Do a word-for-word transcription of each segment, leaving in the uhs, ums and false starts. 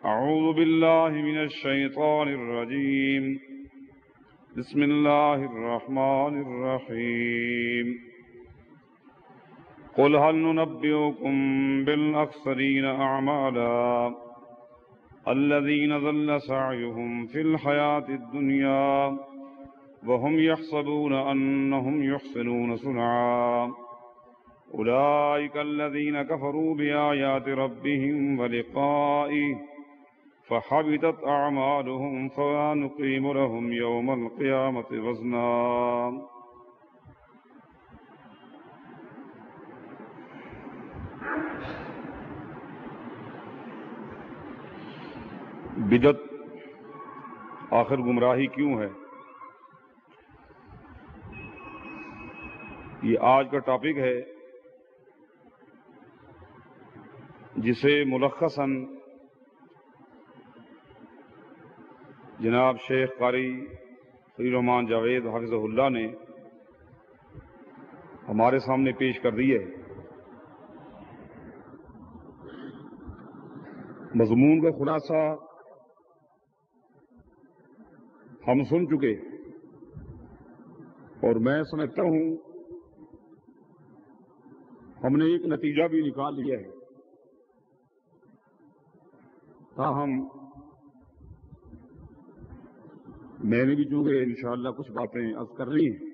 أعوذ بالله من الشيطان الرجيم بسم الله الرحمن الرحيم قل هل ننبئكم بالأخسرين أعمالا الذين ضل سعيهم في الحياة الدنيا وهم يحسبون أنهم يحسنون صنعا أولئك الذين كفروا بآيات ربهم ولقائه فحبطت أعمالهم فلا نقيم لهم يوم القيامة وزنا. بدعت آخر گمراہی کیوں ہے؟ یہ آج کا ٹاپک ہے جسے ملخصاً جناب شیخ قاری فضل الرحمان جاوید حفظہ اللہ نے ہمارے سامنے پیش کر دی ہے۔ مضمون کا خلاصہ ہم سن چکے اور میں سمجھتا ہوں ہم نے ایک نتیجہ بھی نکال لیا ہے، تاہم میں نے بھی چونکہ انشاءاللہ کچھ باتیں عرض کر رہی ہیں،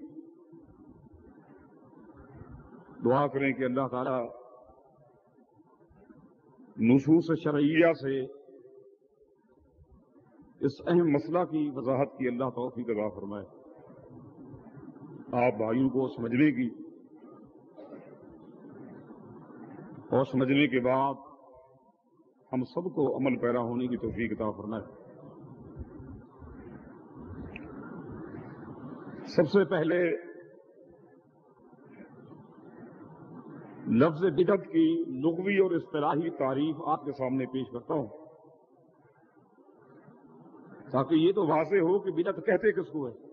دعا کریں کہ اللہ تعالی نصوص شرعیہ سے اس اہم مسئلہ کی وضاحت کی اللہ توفیق عطا فرمائے، آپ بھائیوں کو سمجھنے کی اور سمجھنے کے بعد ہم سب کو عمل پیرا ہونے کی توفیق عطا فرمائے۔ سب سے پہلے لفظ بدعت کی لغوی اور اصطلاحی تعریف آپ کے سامنے پیش کرتا ہوں تاکہ یہ تو واضح ہو کہ بدعت کہتے کس کو ہے۔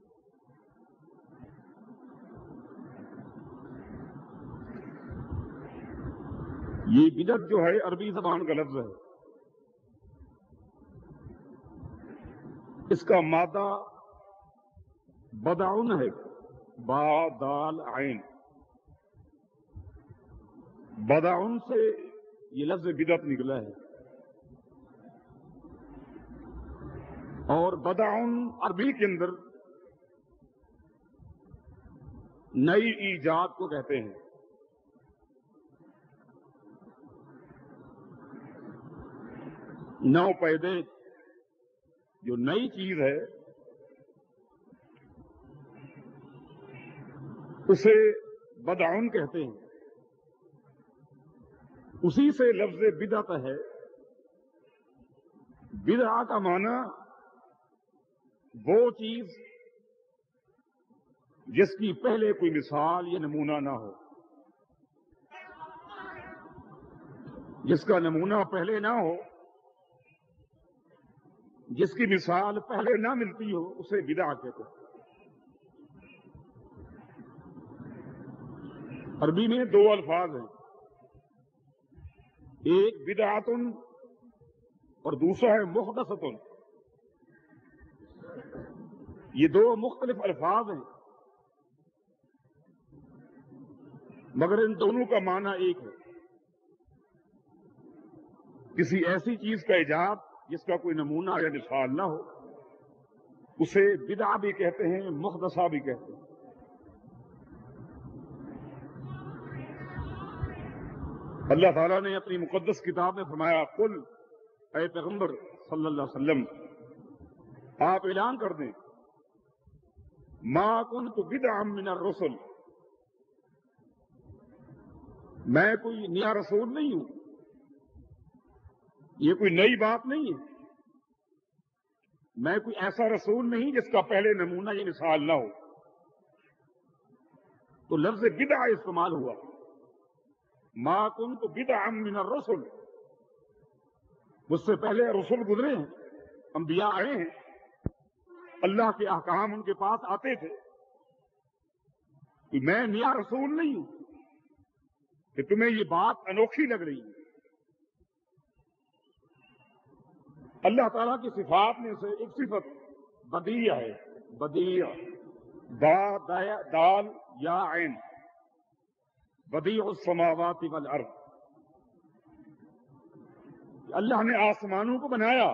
یہ بدعت جو ہے عربی زبان کا لفظ ہے، اس کا مادہ بدعن ہے، با دال عین، بدعن سے یہ لفظ بدعت نکلا ہے، اور بدعن عربی کے اندر نئی ایجاد کو کہتے ہیں۔ نو پیدے جو نئی چیز ہے اسے بدعن کہتے ہیں، اسی سے لفظ بدعت ہے۔ بدعہ کا معنی وہ چیز جس کی پہلے کوئی مثال یا نمونہ نہ ہو، جس کا نمونہ پہلے نہ ہو، جس کی مثال پہلے نہ ملتی ہو، اسے بدعہ کہتے ہیں۔ عربی میں دو الفاظ ہیں، ایک بدعتن اور دوسرا ہے محدثتن۔ یہ دو مختلف الفاظ ہیں مگر ان دونوں کا معنی ایک ہے، کسی ایسی چیز کا ایجاد جس کا کوئی نمونہ یا مثال نہ ہو، اسے بدعہ بھی کہتے ہیں، محدثہ بھی کہتے ہیں۔ اللہ تعالیٰ نے اپنی مقدس کتاب میں فرمایا، قل، اے پیغمبر صلی اللہ علیہ وسلم آپ اعلان کر دیں، ما کنت بدعا من الرسل، میں کوئی نیا رسول نہیں ہوں، یہ کوئی نئی بات نہیں ہے، میں کوئی ایسا رسول نہیں جس کا پہلے نمونہ یا مثال نہ ہو۔ تو لفظ بدعہ استعمال ہوا، ما کنت بدعا من الرسل، مجھ سے پہلے رسول گزرے ہیں، انبیاء آئے ہیں، اللہ کے احکام ان کے پاس آتے تھے، میں نیا رسول نہیں ہوں کہ تمہیں یہ بات انوکھی لگ رہی ہے۔ اللہ تعالیٰ کی صفات میں سے ایک صفت بدیع ہے. بدیع، دا دال یا عین، بدیع السماوات والارض. اللہ نے آسمانوں کو بنایا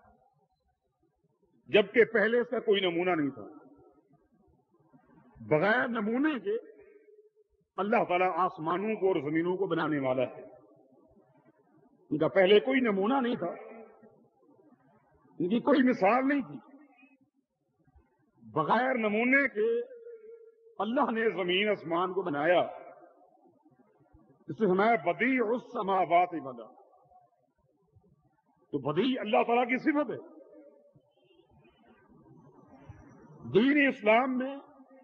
جبکہ پہلے اس کا کوئی نمونہ نہیں تھا. بغیر نمونے کے اللہ تعالیٰ آسمانوں کو اور زمینوں کو بنانے والا ہے. ان کا پہلے کوئی نمونہ نہیں تھا، ان کی کوئی مثال نہیں تھی. بغیر نمونے کے اللہ نے زمین آسمان کو بنایا. اس سے ہمیں بدیع السماوات والارض، تو بدیع اللہ تعالیٰ کی صفت ہے. دین اسلام میں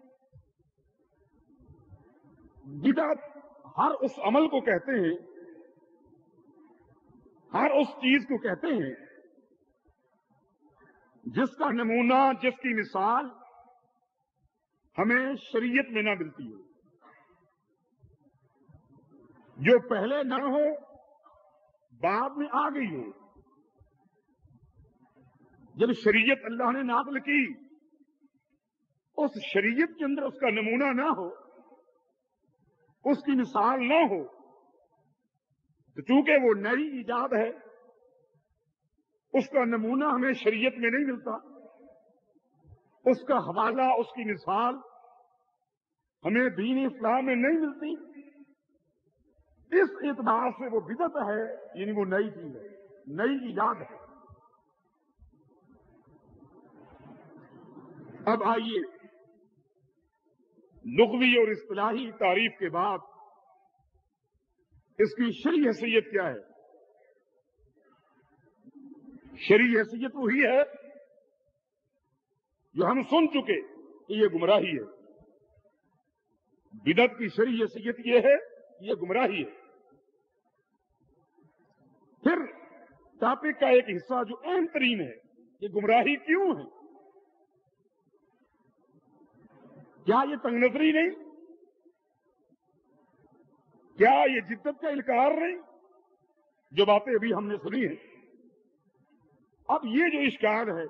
بدعت ہر اس عمل کو کہتے ہیں، ہر اس چیز کو کہتے ہیں جس کا نمونہ، جس کی مثال ہمیں شریعت میں نہ ملتی ہو، جو پہلے نہ ہو بعد میں آ گئی ہو. جب شریعت اللہ نے نازل کی، اس شریعت کے اندر اس کا نمونہ نہ ہو، اس کی مثال نہ ہو، تو چونکہ وہ نئی ایجاد ہے، اس کا نمونہ ہمیں شریعت میں نہیں ملتا، اس کا حوالہ، اس کی مثال ہمیں دین اسلام میں نہیں ملتی. اس اعتبار سے وہ بدعت ہے، یعنی وہ نئی چیز ہے، نئی ایجاد ہے. اب آئیے لغوی اور اصطلاحی تعریف کے بعد اس کی شرعی حیثیت کیا ہے. شرعی حیثیت وہی ہے جو ہم سن چکے کہ یہ گمراہی ہے. بدعت کی شرعی حیثیت یہ ہے کہ یہ گمراہی ہے. پھر ٹاپک کا ایک حصہ جو اہم ترین ہے، یہ گمراہی کیوں ہے؟ کیا یہ تنگ نظری نہیں؟ کیا یہ جدت کا انکار نہیں؟ جو باتیں ابھی ہم نے سنی ہیں. اب یہ جو اشکال ہے،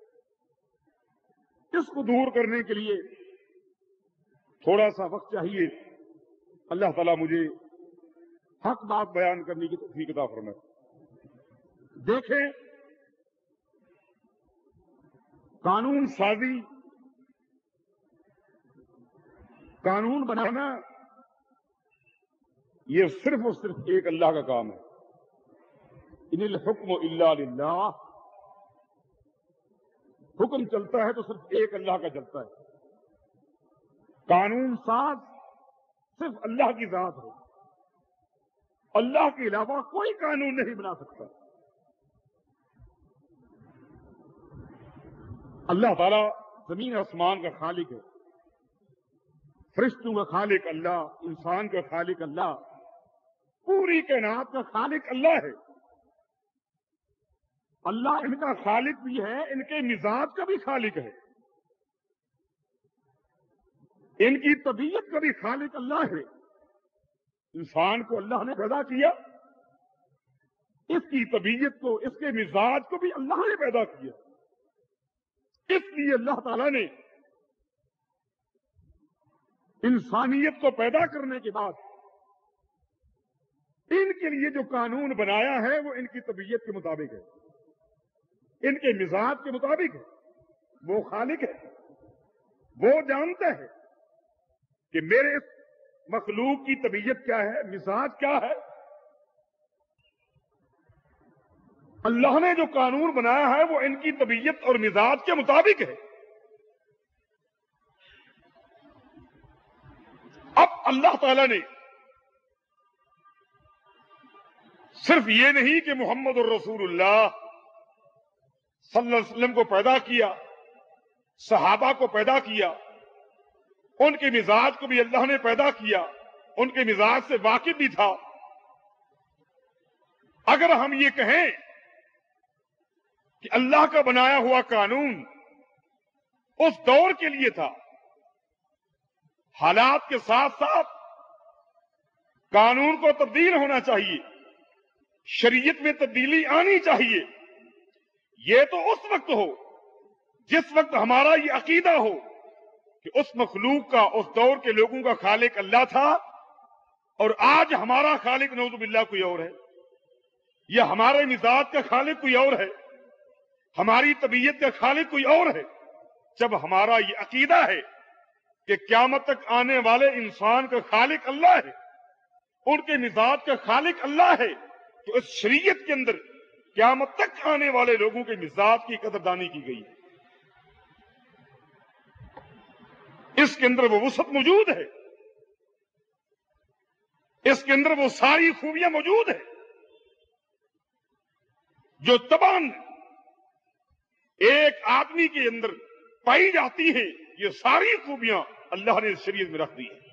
اس کو دور کرنے کے لیے تھوڑا سا وقت چاہیے. اللہ تعالیٰ مجھے حق بات بیان کرنے کی توفیق عطا فرمائے. دیکھیں، قانون سازی، قانون بنانا، یہ صرف اور صرف ایک اللہ کا کام ہے. ان الحکم الا للہ، حکم چلتا ہے تو صرف ایک اللہ کا چلتا ہے. قانون ساز صرف اللہ کی ذات ہے. اللہ کے علاوہ کوئی قانون نہیں بنا سکتا. اللہ تعالیٰ زمین آسمان کا خالق ہے، فرشتوں کا خالق اللہ، انسان کا خالق اللہ، پوری کائنات کا خالق اللہ ہے. اللہ ان کا خالق بھی ہے، ان کے مزاج کا بھی خالق ہے، ان کی طبیعت کا بھی خالق اللہ ہے. انسان کو اللہ نے پیدا کیا، اس کی طبیعت کو، اس کے مزاج کو بھی اللہ نے پیدا کیا. اس لیے اللہ تعالیٰ نے انسانیت کو پیدا کرنے کے بعد ان کے لیے جو قانون بنایا ہے وہ ان کی طبیعت کے مطابق ہے، ان کے مزاج کے مطابق ہے. وہ خالق ہے، وہ جانتا ہے کہ میرے اس مخلوق کی طبیعت کیا ہے، مزاج کیا ہے. اللہ نے جو قانون بنایا ہے وہ ان کی طبیعت اور مزاج کے مطابق ہے. اب اللہ تعالیٰ نے صرف یہ نہیں کہ محمد الرسول اللہ صلی اللہ علیہ وسلم کو پیدا کیا، صحابہ کو پیدا کیا، ان کے مزاج کو بھی اللہ نے پیدا کیا، ان کے مزاج سے واقف بھی تھا. اگر ہم یہ کہیں کہ اللہ کا بنایا ہوا قانون اس دور کے لیے تھا، حالات کے ساتھ ساتھ قانون کو تبدیل ہونا چاہیے، شریعت میں تبدیلی آنی چاہیے، یہ تو اس وقت ہو جس وقت ہمارا یہ عقیدہ ہو کہ اس مخلوق کا، اس دور کے لوگوں کا خالق اللہ تھا، اور آج ہمارا خالق نعوذ باللہ کوئی اور ہے، یا ہمارے مزاج کا خالق کوئی اور ہے، ہماری طبیعت کا خالق کوئی اور ہے۔ جب ہمارا یہ عقیدہ ہے کہ قیامت تک آنے والے انسان کا خالق اللہ ہے، ان کے مزاج کا خالق اللہ ہے، تو اس شریعت کے اندر قیامت تک آنے والے لوگوں کے مزاج کی قدردانی کی گئی ہے۔ اس کے اندر وہ وسعت موجود ہے، اس کے اندر وہ ساری خوبیاں موجود ہیں جو طبعاً ایک آدمی کے اندر پائی جاتی ہیں۔ یہ ساری خوبیاں اللہ نے شریعت میں رکھ دی ہیں۔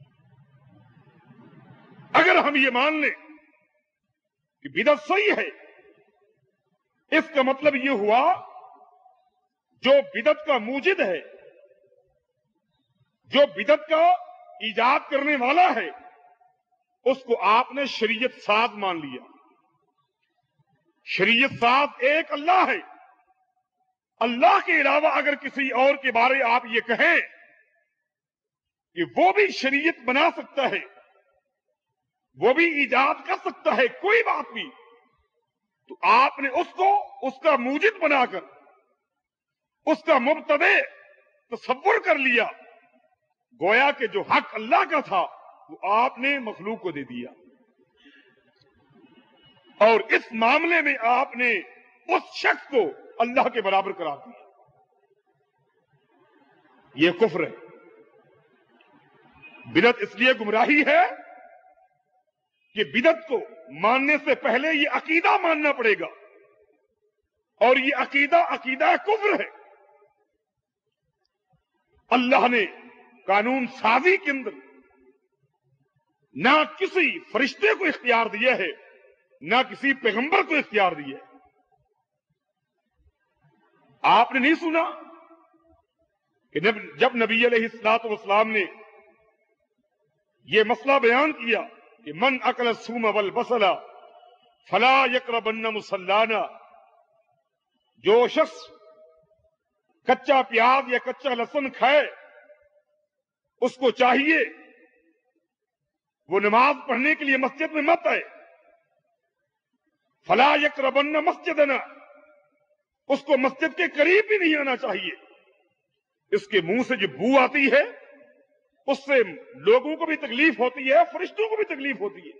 اگر ہم یہ مان لیں کہ بدعت صحیح ہے، اس کا مطلب یہ ہوا جو بدعت کا موجد ہے، جو بدعت کا ایجاد کرنے والا ہے، اس کو آپ نے شریعت ساز مان لیا۔ شریعت ساز ایک اللہ ہے۔ اللہ کے علاوہ اگر کسی اور کے بارے آپ یہ کہیں کہ وہ بھی شریعت بنا سکتا ہے، وہ بھی ایجاد کر سکتا ہے کوئی بات بھی، تو آپ نے اس کو اس کا موجد بنا کر اس کا مبتدع تصور کر لیا، گویا کہ جو حق اللہ کا تھا وہ آپ نے مخلوق کو دے دیا، اور اس معاملے میں آپ نے اس شخص کو اللہ کے برابر قرار دیا۔ یہ کفر ہے۔ بدعت اس لیے گمراہی ہے کہ بدعت کو ماننے سے پہلے یہ عقیدہ ماننا پڑے گا، اور یہ عقیدہ عقیدہ کفر ہے۔ اللہ نے قانون سازی کے اندر نہ کسی فرشتے کو اختیار دیا ہے، نہ کسی پیغمبر کو اختیار دیا ہے۔ آپ نے نہیں سنا کہ جب نبی علیہ الصلوۃ والسلام نے یہ مسئلہ بیان کیا کہ من اکل الثوم والبصل فلا یقربن مصلانا، جو شخص کچا پیاز یا کچا لہسن کھائے اس کو چاہیے وہ نماز پڑھنے کے لیے مسجد میں مت آئے۔ فلا یقربن مسجدنا، اس کو مسجد کے قریب بھی نہیں آنا چاہیے۔ اس کے منہ سے جو بو آتی ہے اس سے لوگوں کو بھی تکلیف ہوتی ہے، فرشتوں کو بھی تکلیف ہوتی ہے۔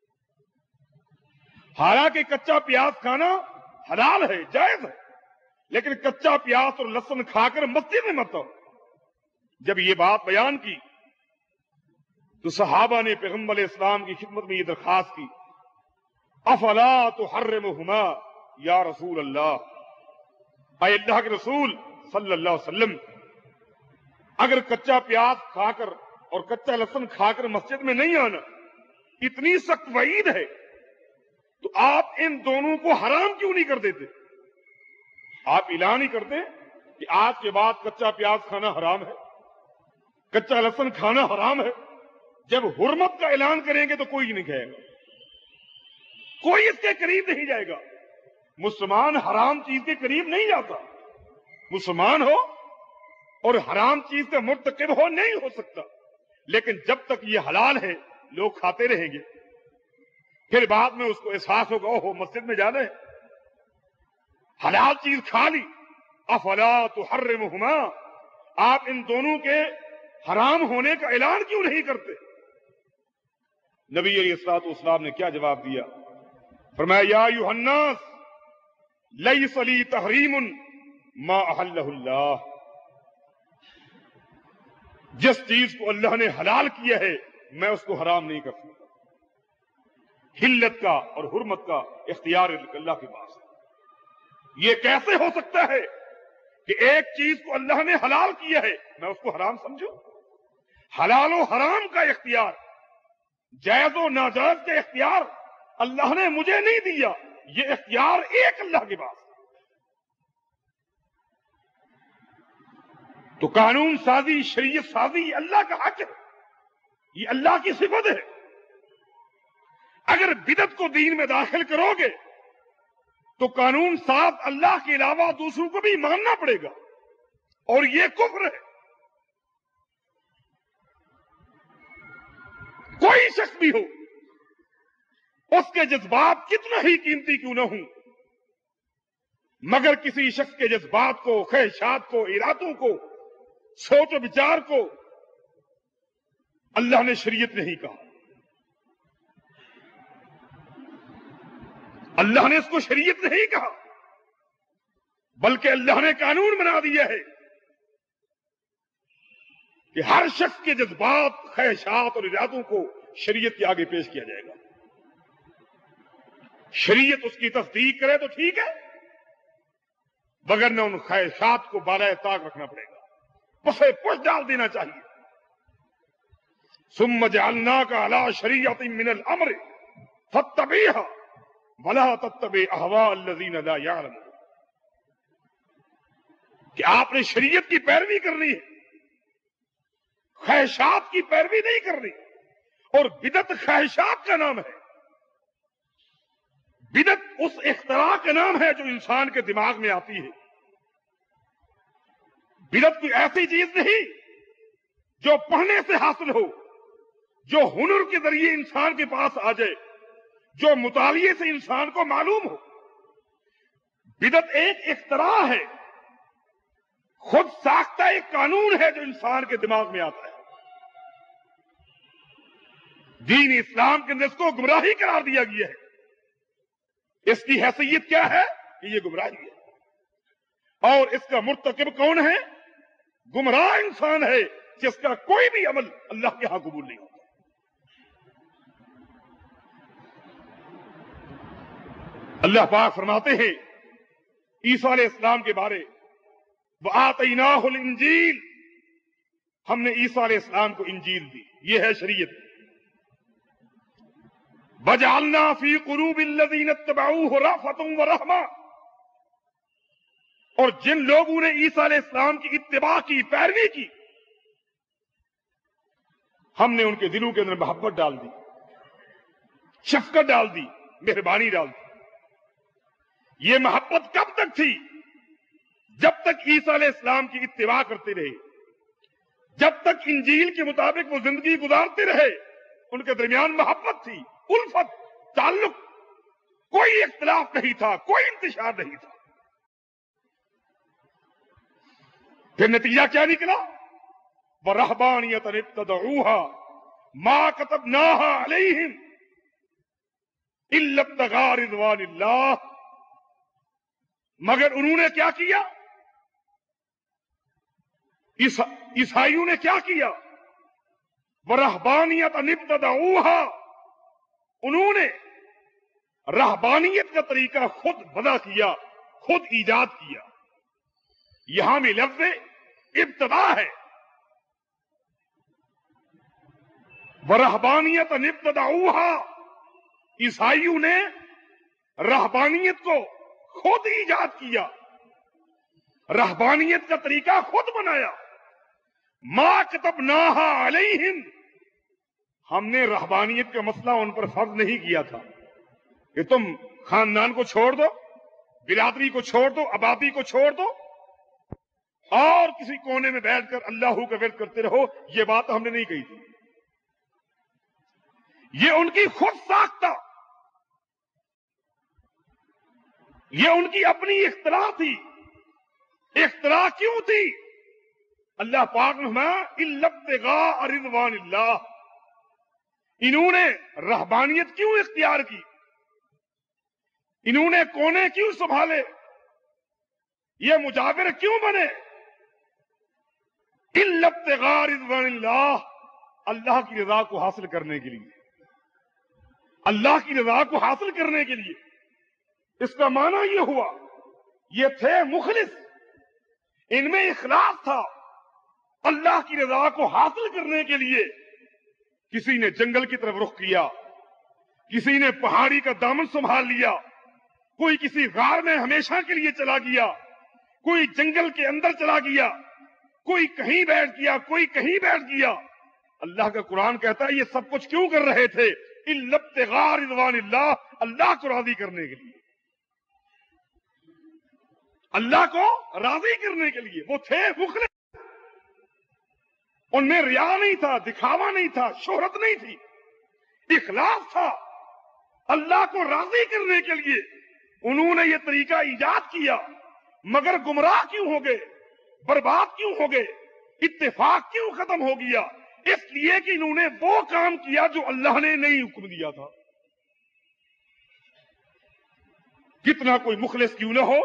حالانکہ کچا پیاز کھانا حلال ہے، جائز ہے، لیکن کچا پیاز اور لہسن کھا کر مسجد میں مت آؤ۔ جب یہ بات بیان کی تو صحابہ نے پیغمبر علیہ السلام کی خدمت میں یہ درخواست کی، افلا تحرمہما یا رسول اللہ، اے اللہ کے رسول صلی اللہ علیہ وسلم، اگر کچا پیاز کھا کر اور کچا لہسن کھا کر مسجد میں نہیں آنا اتنی سخت وعید ہے، تو آپ ان دونوں کو حرام کیوں نہیں کر دیتے؟ آپ اعلان ہی کرتے کہ آج کے بعد کچا پیاز کھانا حرام ہے، کچا لہسن کھانا حرام ہے۔ جب حرمت کا اعلان کریں گے تو کوئی نہیں کہے گا، کوئی اس کے قریب نہیں جائے گا۔ مسلمان حرام چیز کے قریب نہیں جاتا، مسلمان ہو اور حرام چیز کا مرتکب ہو نہیں ہو سکتا، لیکن جب تک یہ حلال ہے لوگ کھاتے رہیں گے، پھر بعد میں اس کو احساس ہوگا اوہ مسجد میں جانا ہے، حلال چیز کھا لی۔ افلا تحرمہما، آپ ان دونوں کے حرام ہونے کا اعلان کیوں نہیں کرتے؟ نبی علیہ الصلوۃ والسلام نے کیا جواب دیا؟ فرمایا یا ایھا الناس لیس لی تحریم ما احلہ اللہ، جس چیز کو اللہ نے حلال کیا ہے میں اس کو حرام نہیں کر سکتا۔ حلت کا اور حرمت کا اختیار اللہ کے پاس ہے۔ یہ کیسے ہو سکتا ہے کہ ایک چیز کو اللہ نے حلال کیا ہے میں اس کو حرام سمجھوں؟ حلال و حرام کا اختیار، جائز و ناجائز کا اختیار اللہ نے مجھے نہیں دیا، یہ اختیار ایک اللہ کے پاس۔ تو قانون سازی، شریعت سازی یہ اللہ کا حق ہے، یہ اللہ کی صفت ہے۔ اگر بدعت کو دین میں داخل کرو گے تو قانون ساز اللہ کے علاوہ دوسروں کو بھی ماننا پڑے گا، اور یہ کفر ہے۔ کوئی شخص بھی ہو، اس کے جذبات کتنا ہی قیمتی کیوں نہ ہوں، مگر کسی شخص کے جذبات کو، خواہشات کو، ارادوں کو، سوچ و بچار کو اللہ نے شریعت نہیں کہا، اللہ نے اس کو شریعت نہیں کہا، بلکہ اللہ نے قانون بنا دیا ہے کہ ہر شخص کے جذبات، خواہشات اور ارادوں کو شریعت کے آگے پیش کیا جائے گا۔ شریعت اس کی تصدیق کرے تو ٹھیک ہے، وگرنہ ان خواہشات کو بالائے طاق رکھنا پڑے گا، اسے پش ڈال دینا چاہیے۔ ثم جعلناک علی شریعۃ من الامر فاتبعها ولا تتبع اهواء الذین لا یعلمون، کہ آپ نے شریعت کی پیروی کرنی ہے، خواہشات کی پیروی نہیں کرنی، اور بدعت خواہشات کا نام ہے۔ بدعت اس اختراع کا نام ہے جو انسان کے دماغ میں آتی ہے۔ بدعت کوئی ایسی چیز نہیں جو پڑھنے سے حاصل ہو، جو ہنر کے ذریعے انسان کے پاس آ جائے، جو مطالعے سے انسان کو معلوم ہو۔ بدعت ایک اختراع ہے، خود ساختہ ایک قانون ہے جو انسان کے دماغ میں آتا ہے۔ دین اسلام کے اندر اس کو گمراہی قرار دیا گیا ہے۔ اس کی حیثیت کیا ہے کہ یہ گمراہی ہے، اور اس کا مرتکب کون ہے؟ گمراہ انسان ہے جس کا کوئی بھی عمل اللہ کے ہاں قبول نہیں ہوتا۔ اللہ پاک فرماتے ہیں عیسیٰ علیہ السلام کے بارے، وَآتَيْنَاهُ الْإِنْجِيلَ، ہم نے عیسیٰ علیہ السلام کو انجیل دی، یہ ہے شریعت۔ وَجَعَلْنَا فِي قُلُوبِ الَّذِينَ اتَّبَعُوهُ رَأْفَةً وَرَحْمَةً، اور جن لوگوں نے عیسیٰ علیہ السلام کی اتباع کی، پیروی کی، ہم نے ان کے دلوں کے اندر محبت ڈال دی، شفقت ڈال دی، مہربانی ڈال دی۔ یہ محبت کب تک تھی؟ جب تک عیسیٰ علیہ السلام کی اتباع کرتے رہے، جب تک انجیل کے مطابق وہ زندگی گزارتے رہے، ان کے درمیان محبت تھی، الفت، تعلق، کوئی اختلاف نہیں تھا، کوئی انتشار نہیں تھا۔ پھر نتیجہ کیا نکلا؟ وَرَهْبَانِيَةً ابْتَدَعُوهَا مَا كَتَبْنَاهَا عَلَيْهِمْ إِلَّا ابْتِغَاءَ رِضْوَانِ اللَّهِ، مگر انہوں نے کیا کیا؟ عیسائیوں نے کیا کیا؟ وَرَهْبَانِيَةً ابْتَدَعُوهَا، انہوں نے رہبانیت کا طریقہ خود وضع کیا، خود ایجاد کیا۔ یہاں میں لفظ ابتدا ہے، وَرَهْبَانِيَةً ابْتَدَعُوهَا، عیسائیوں نے رہبانیت کو خود ایجاد کیا، رہبانیت کا طریقہ خود بنایا۔ مَا كَتَبْنَاهَا عَلَيْهِمْ، ہم نے رہبانیت کا مسئلہ ان پر فرض نہیں کیا تھا کہ تم خاندان کو چھوڑ دو، برادری کو چھوڑ دو، آبادی کو چھوڑ دو، اور کسی کونے میں بیٹھ کر اللہ کا ورد کرتے رہو۔ یہ بات ہم نے نہیں کہی تھی، یہ ان کی خود ساختہ، یہ ان کی اپنی اختراع تھی۔ اختراع کیوں تھی؟ اللہ پاک نے فرمایا اِلَّا ابْتِغَاءَ رِضْوَانِ اللَّهِ، انہوں نے رہبانیت کیوں اختیار کی، انہوں نے کونے کیوں سنبھالے، یہ مجاور کیوں بنے؟ اِلَّا ابْتِغَاءَ رِضْوَانِ اللَّهِ، اللہ کی رضا کو حاصل کرنے کے لیے، اللہ کی رضا کو حاصل کرنے کے لیے۔ اس کا معنی یہ ہوا، یہ تھے مخلص، ان میں اخلاص تھا۔ اللہ کی رضا کو حاصل کرنے کے لیے کسی نے جنگل کی طرف رخ کیا، کسی نے پہاڑی کا دامن سنبھال لیا، کوئی کسی غار میں ہمیشہ کے لیے چلا گیا، کوئی جنگل کے اندر چلا گیا، کوئی کہیں بیٹھ گیا، کوئی کہیں بیٹھ گیا۔ اللہ کا قرآن کہتا ہے یہ سب کچھ کیوں کر رہے تھے؟ اِلَّا ابْتِغَاءَ رِضْوَانِ اللَّهِ، اللہ کو راضی کرنے کے لیے۔ اللہ کو راضی کرنے کے لیے وہ تھے مخلص. ان میں ریا نہیں تھا, دکھاوا نہیں تھا, شہرت نہیں تھی, اخلاص تھا. اللہ کو راضی کرنے کے لیے انہوں نے یہ طریقہ ایجاد کیا. مگر گمراہ کیوں ہو گئے, برباد کیوں ہو گئے, اتفاق کیوں ختم ہو گیا؟ اس لیے کہ انہوں نے وہ کام کیا جو اللہ نے نہیں حکم دیا تھا. کتنا کوئی مخلص کیوں نہ ہو,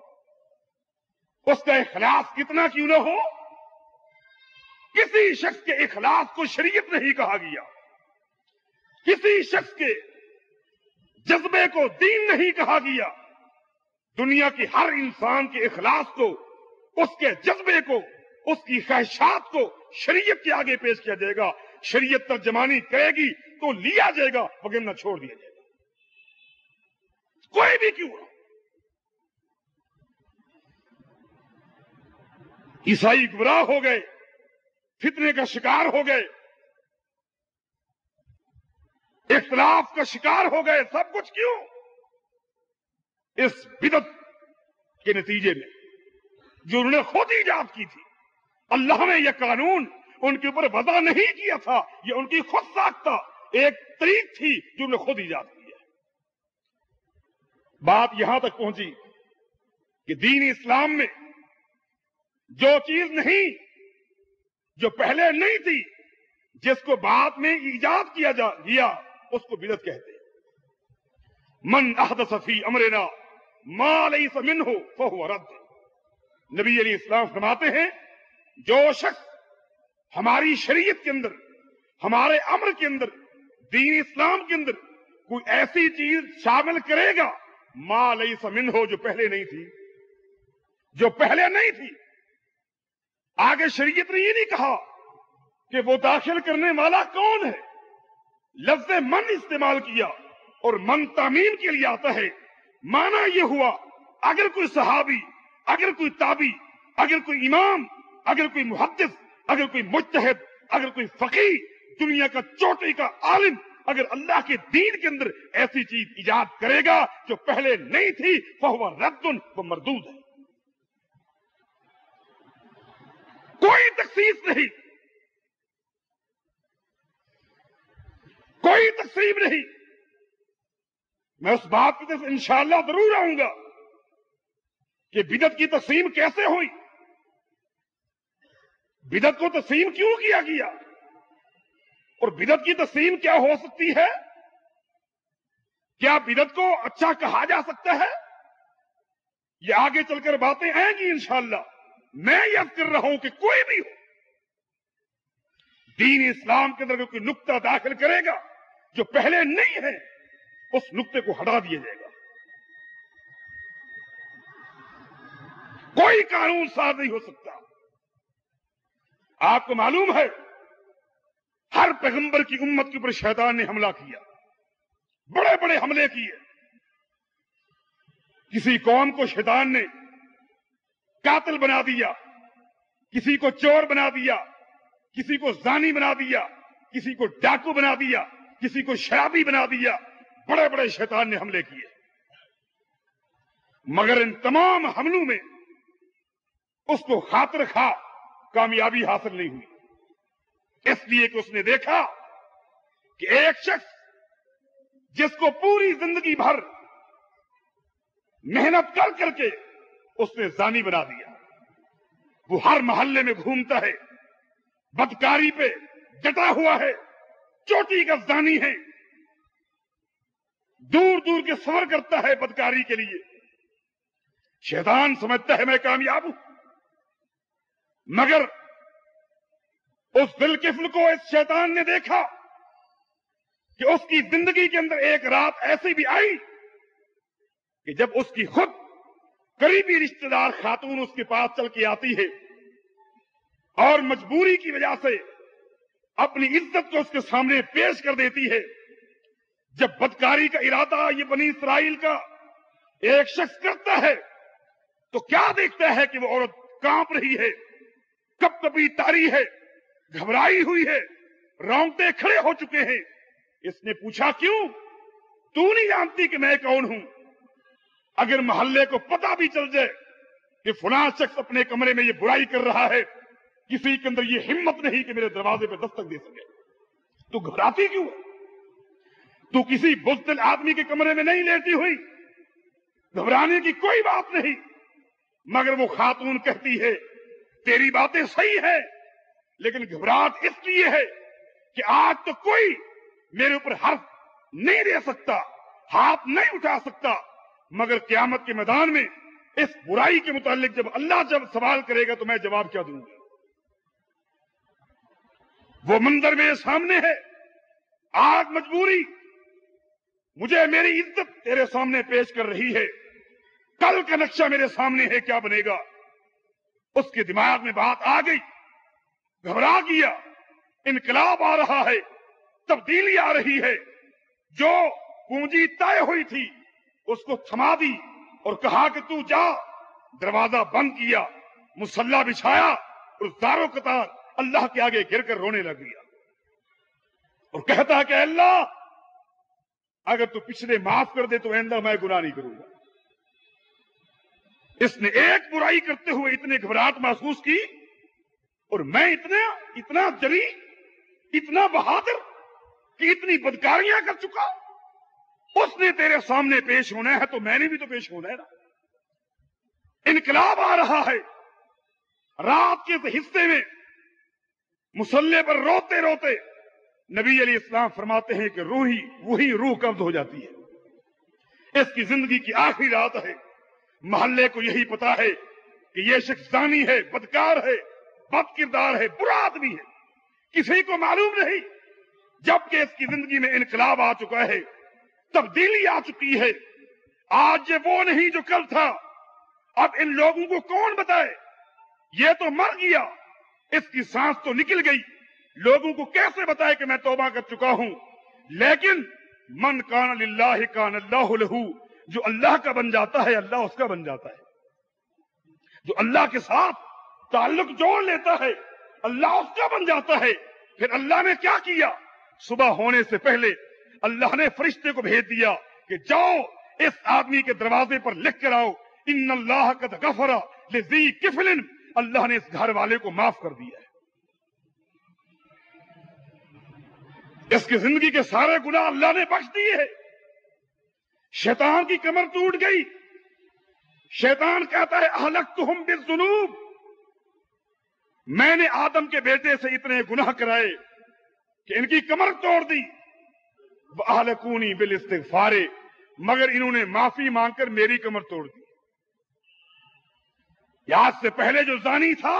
اس کا اخلاص کتنا کیوں نہ ہو, کسی شخص کے اخلاص کو شریعت نہیں کہا گیا, کسی شخص کے جذبے کو دین نہیں کہا گیا. دنیا کے ہر انسان کے اخلاص کو, اس کے جذبے کو, اس کی خواہشات کو شریعت کے آگے پیش کیا جائے گا. شریعت ترجمانی کرے گی تو لیا جائے گا, وگرنہ چھوڑ دیا جائے گا, کوئی بھی کیوں ہو. عیسائی گمراہ ہو گئے, فتنے کا شکار ہو گئے, اختلاف کا شکار ہو گئے. سب کچھ کیوں؟ اس بدعت کے نتیجے میں جو انہوں نے خود ایجاد کی تھی. اللہ نے یہ قانون ان کے اوپر وضع نہیں کیا تھا, یہ ان کی خود ساختہ ایک طریق تھی جو انہوں نے خود ایجاد کی ہے. بات یہاں تک پہنچی کہ دین اسلام میں جو چیز نہیں, جو پہلے نہیں تھی, جس کو بعد میں ایجاد کیا جا گیا, اس کو بدعت کہتے ہیں. من احدث فی امرنا ما لیس منہ فہو رد. نبی علیہ السلام فرماتے ہیں جو شخص ہماری شریعت کے اندر, ہمارے امر کے اندر, دین اسلام کے اندر کوئی ایسی چیز شامل کرے گا ما لیس منہ, جو پہلے نہیں تھی, جو پہلے نہیں تھی. آگے شریعت نے یہ نہیں کہا کہ وہ داخل کرنے والا کون ہے, لفظ من استعمال کیا, اور من تعمیم کے لیے آتا ہے. معنی یہ ہوا اگر کوئی صحابی, اگر کوئی تابعی, اگر کوئی امام, اگر کوئی محدث, اگر کوئی مجتہد, اگر کوئی فقیہ, دنیا کا چوٹی کا عالم, اگر اللہ کے دین کے اندر ایسی چیز ایجاد کرے گا جو پہلے نہیں تھی, فہو رد, وہ مردود ہے. کوئی تخصیص نہیں, کوئی تقسیم نہیں. میں اس بات کی طرف انشاءاللہ ضرور آؤں گا کہ بدعت کی تقسیم کیسے ہوئی, بدعت کو تقسیم کیوں کیا گیا, اور بدعت کی تقسیم کیا ہو سکتی ہے. کیا بدعت کو اچھا کہا جا سکتا ہے؟ یہ آگے چل کر باتیں آئیں گی انشاءاللہ. میں یہ کر رہا ہوں کہ کوئی بھی ہو, دین اسلام کے اندر کوئی نقطہ داخل کرے گا جو پہلے نہیں ہے, اس نقطے کو ہٹا دیا جائے گا. کوئی قانون ساز نہیں ہو سکتا. آپ کو معلوم ہے ہر پیغمبر کی امت کے اوپر شیطان نے حملہ کیا, بڑے بڑے حملے کیے. کسی قوم کو شیطان نے قاتل بنا دیا, کسی کو چور بنا دیا, کسی کو زانی بنا دیا, کسی کو ڈاکو بنا دیا, کسی کو شرابی بنا دیا. بڑے بڑے شیطان نے حملے کیے, مگر ان تمام حملوں میں اس کو خاطر خواہ کامیابی حاصل نہیں ہوئی. اس لیے کہ اس نے دیکھا کہ ایک شخص جس کو پوری زندگی بھر محنت کر کر کے اس نے زانی بنا دیا, وہ ہر محلے میں گھومتا ہے, بدکاری پہ ڈٹا ہوا ہے, چوٹی کا زانی ہے, دور دور کے سفر کرتا ہے بدکاری کے لیے. شیطان سمجھتا ہے میں کامیاب ہوں, مگر اس بالکفل کو اس شیطان نے دیکھا کہ اس کی زندگی کے اندر ایک رات ایسی بھی آئی کہ جب اس کی خود قریبی رشتہ دار خاتون اس کے پاس چل کے آتی ہے اور مجبوری کی وجہ سے اپنی عزت کو اس کے سامنے پیش کر دیتی ہے. جب بدکاری کا ارادہ یہ بنی اسرائیل کا ایک شخص کرتا ہے تو کیا دیکھتا ہے کہ وہ عورت کانپ رہی ہے, کب کبھی تاری ہے, گھبرائی ہوئی ہے, رونگٹے کھڑے ہو چکے ہیں. اس نے پوچھا کیوں؟ تو نہیں جانتی کہ میں کون ہوں؟ اگر محلے کو پتہ بھی چل جائے کہ فلاں شخص اپنے کمرے میں یہ برائی کر رہا ہے، کسی کے اندر یہ ہمت نہیں کہ میرے دروازے پہ دستک دے سکے، تو گھبراتی کیوں ہے؟ تو کسی بزدل آدمی کے کمرے میں نہیں لیٹی ہوئی، گھبرانے کی کوئی بات نہیں، مگر وہ خاتون کہتی ہے تیری باتیں صحیح ہے، لیکن گھبراہٹ اس لیے ہے کہ آج تو کوئی میرے اوپر حرف نہیں دے سکتا، ہاتھ نہیں اٹھا سکتا، مگر قیامت کے میدان میں اس برائی کے متعلق جب اللہ جب سوال کرے گا تو میں جواب کیا دوں گا؟ وہ منظر میرے سامنے ہے، آج مجبوری مجھے میری عزت تیرے سامنے پیش کر رہی ہے، کل کا نقشہ میرے سامنے ہے، کیا بنے گا؟ اس کے دماغ میں بات آ گئی، گھبرا گیا، انقلاب آ رہا ہے، تبدیلی آ رہی ہے، جو پونجی طے ہوئی تھی اس کو تھما دی اور کہا کہ تو جا، دروازہ بند کیا، مصلی بچھایا اور زاروں قطار اللہ کے آگے گر کر رونے لگ گیا اور کہتا کہ اللہ اگر تو پچھلے معاف کر دے تو آئندہ میں گناہ نہیں کروں گا۔ اس نے ایک برائی کرتے ہوئے اتنے گھبراہٹ محسوس کی، اور میں اتنا اتنا جری، اتنا بہادر کہ اتنی بدکاریاں کر چکا، اس نے تیرے سامنے پیش ہونا ہے تو میں نے بھی تو پیش ہونا ہے نا۔ انقلاب آ رہا ہے، رات کے حصے میں مصلی پر روتے روتے نبی علیہ السلام فرماتے ہیں کہ روحی وہی روح قبض ہو جاتی ہے، اس کی زندگی کی آخری رات ہے، محلے کو یہی پتا ہے کہ یہ شخص زانی ہے، بدکار ہے، بد کردار ہے، برا آدمی ہے، کسی کو معلوم نہیں، جبکہ اس کی زندگی میں انقلاب آ چکا ہے، تبدیلی آ چکی ہے، آج یہ وہ نہیں جو کل تھا۔ اب ان لوگوں کو کون بتائے؟ یہ تو مر گیا، اس کی سانس تو نکل گئی، لوگوں کو کیسے بتائے کہ میں توبہ کر چکا ہوں؟ لیکن من کان للہ کان اللہ لہ، جو اللہ کا بن جاتا ہے اللہ اس کا بن جاتا ہے، جو اللہ کے ساتھ تعلق جوڑ لیتا ہے اللہ اس کا بن جاتا ہے۔ پھر اللہ نے کیا کیا؟ صبح ہونے سے پہلے اللہ نے فرشتے کو بھیج دیا کہ جاؤ اس آدمی کے دروازے پر لکھ کر آؤ ان اللہ قد غفر لذی کفل، اللہ نے اس گھر والے کو معاف کر دیا ہے، اس کی زندگی کے سارے گناہ اللہ نے بخش دیے ہیں۔ شیطان کی کمر ٹوٹ گئی، شیطان کہتا ہے اہلکتہم بالذنوب، میں نے آدم کے بیٹے سے اتنے گناہ کرائے کہ ان کی کمر توڑ دی، وَأَهْلَكُونِي بِالِاسْتِغْفَارِ، مگر انہوں نے معافی مانگ کر میری کمر توڑ دی۔ آج سے پہلے جو زانی تھا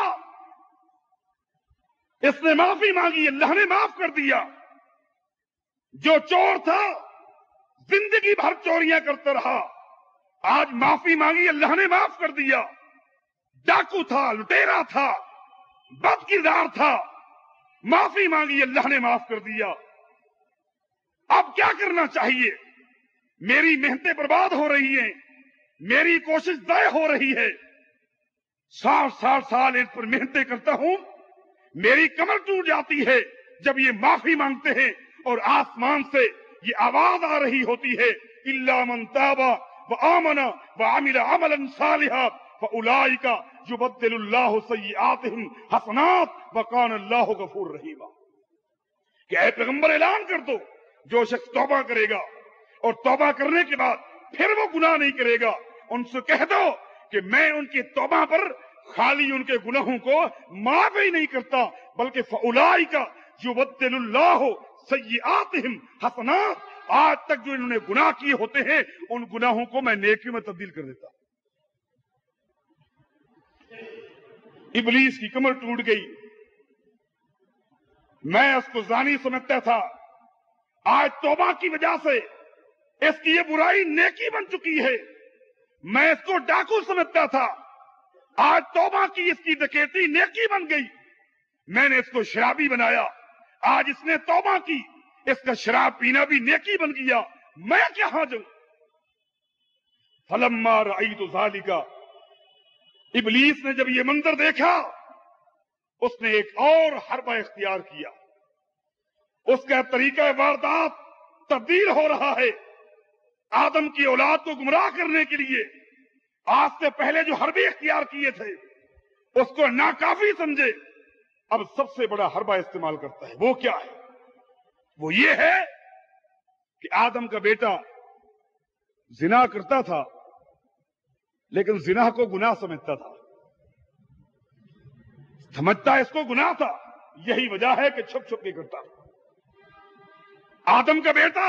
اس نے معافی مانگی، اللہ نے معاف کر دیا۔ جو چور تھا زندگی بھر چوریاں کرتا رہا، آج معافی مانگی، اللہ نے معاف کر دیا۔ ڈاکو تھا، لٹیرا تھا، بد کردار تھا، معافی مانگی، اللہ نے معاف کر دیا۔ اب کیا کرنا چاہیے؟ میری محنتیں برباد ہو رہی ہیں، میری کوشش ضائع ہو رہی ہے، ساٹھ ساٹھ سال ان پر محنتیں کرتا ہوں، میری کمر ٹوٹ جاتی ہے جب یہ معافی مانگتے ہیں اور آسمان سے یہ آواز آ رہی ہوتی ہے الا من تاب وآمن وعمل عملا صالحا فاولئک یبدل اللہ سیئاتہم حسنات وکان اللہ غفور رحیما، کہ اے پیغمبر اعلان کر دو جو شخص توبہ کرے گا اور توبہ کرنے کے بعد پھر وہ گناہ نہیں کرے گا، ان سے کہہ دو کہ میں ان کی توبہ پر خالی ان کے گناہوں کو معاف ہی نہیں کرتا بلکہ فاولئک یبدل اللہ سیئاتہم حسنات، آج تک جو انہوں نے گناہ کیے ہوتے ہیں ان گناہوں کو میں نیکیوں میں تبدیل کر دیتا۔ ابلیس کی کمر ٹوٹ گئی، میں اس کو زانی سمجھتا تھا، آج توبہ کی وجہ سے اس کی یہ برائی نیکی بن چکی ہے۔ میں اس کو ڈاکو سمجھتا تھا، آج توبہ کی اس کی ڈکیتی نیکی بن گئی۔ میں نے اس کو شرابی بنایا، آج اس نے توبہ کی، اس کا شراب پینا بھی نیکی بن گیا، میں کہاں جاؤں؟ فلما رأیت ذالک، ابلیس نے جب یہ منظر دیکھا اس نے ایک اور حربہ اختیار کیا، اس کا طریقہ واردات تبدیل ہو رہا ہے۔ آدم کی اولاد کو گمراہ کرنے کے لیے آج سے پہلے جو حربے اختیار کیے تھے اس کو ناکافی سمجھے، اب سب سے بڑا حربہ استعمال کرتا ہے۔ وہ کیا ہے؟ وہ یہ ہے کہ آدم کا بیٹا زنا کرتا تھا لیکن زنا کو گناہ سمجھتا تھا، سمجھتا اس کو گناہ تھا، یہی وجہ ہے کہ چھپ چھپ کے کرتا تھا۔ آدم کا بیٹا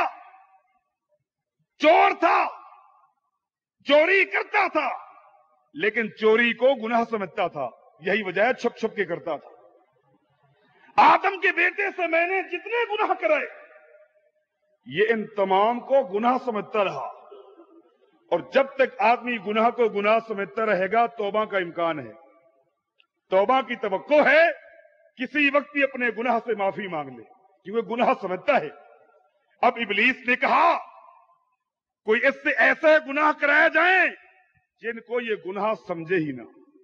چور تھا، چوری کرتا تھا لیکن چوری کو گناہ سمجھتا تھا، یہی وجہ ہے چھپ چھپ کے کرتا تھا۔ آدم کے بیٹے سے میں نے جتنے گناہ کرائے یہ ان تمام کو گناہ سمجھتا رہا، اور جب تک آدمی گناہ کو گناہ سمجھتا رہے گا توبہ کا امکان ہے، توبہ کی توقع ہے، کسی وقت بھی اپنے گناہ سے معافی مانگ لے کیونکہ گناہ سمجھتا ہے۔ اب ابلیس نے کہا کوئی اس سے ایسے گناہ کرائے جائیں جن کو یہ گناہ سمجھے ہی نہ،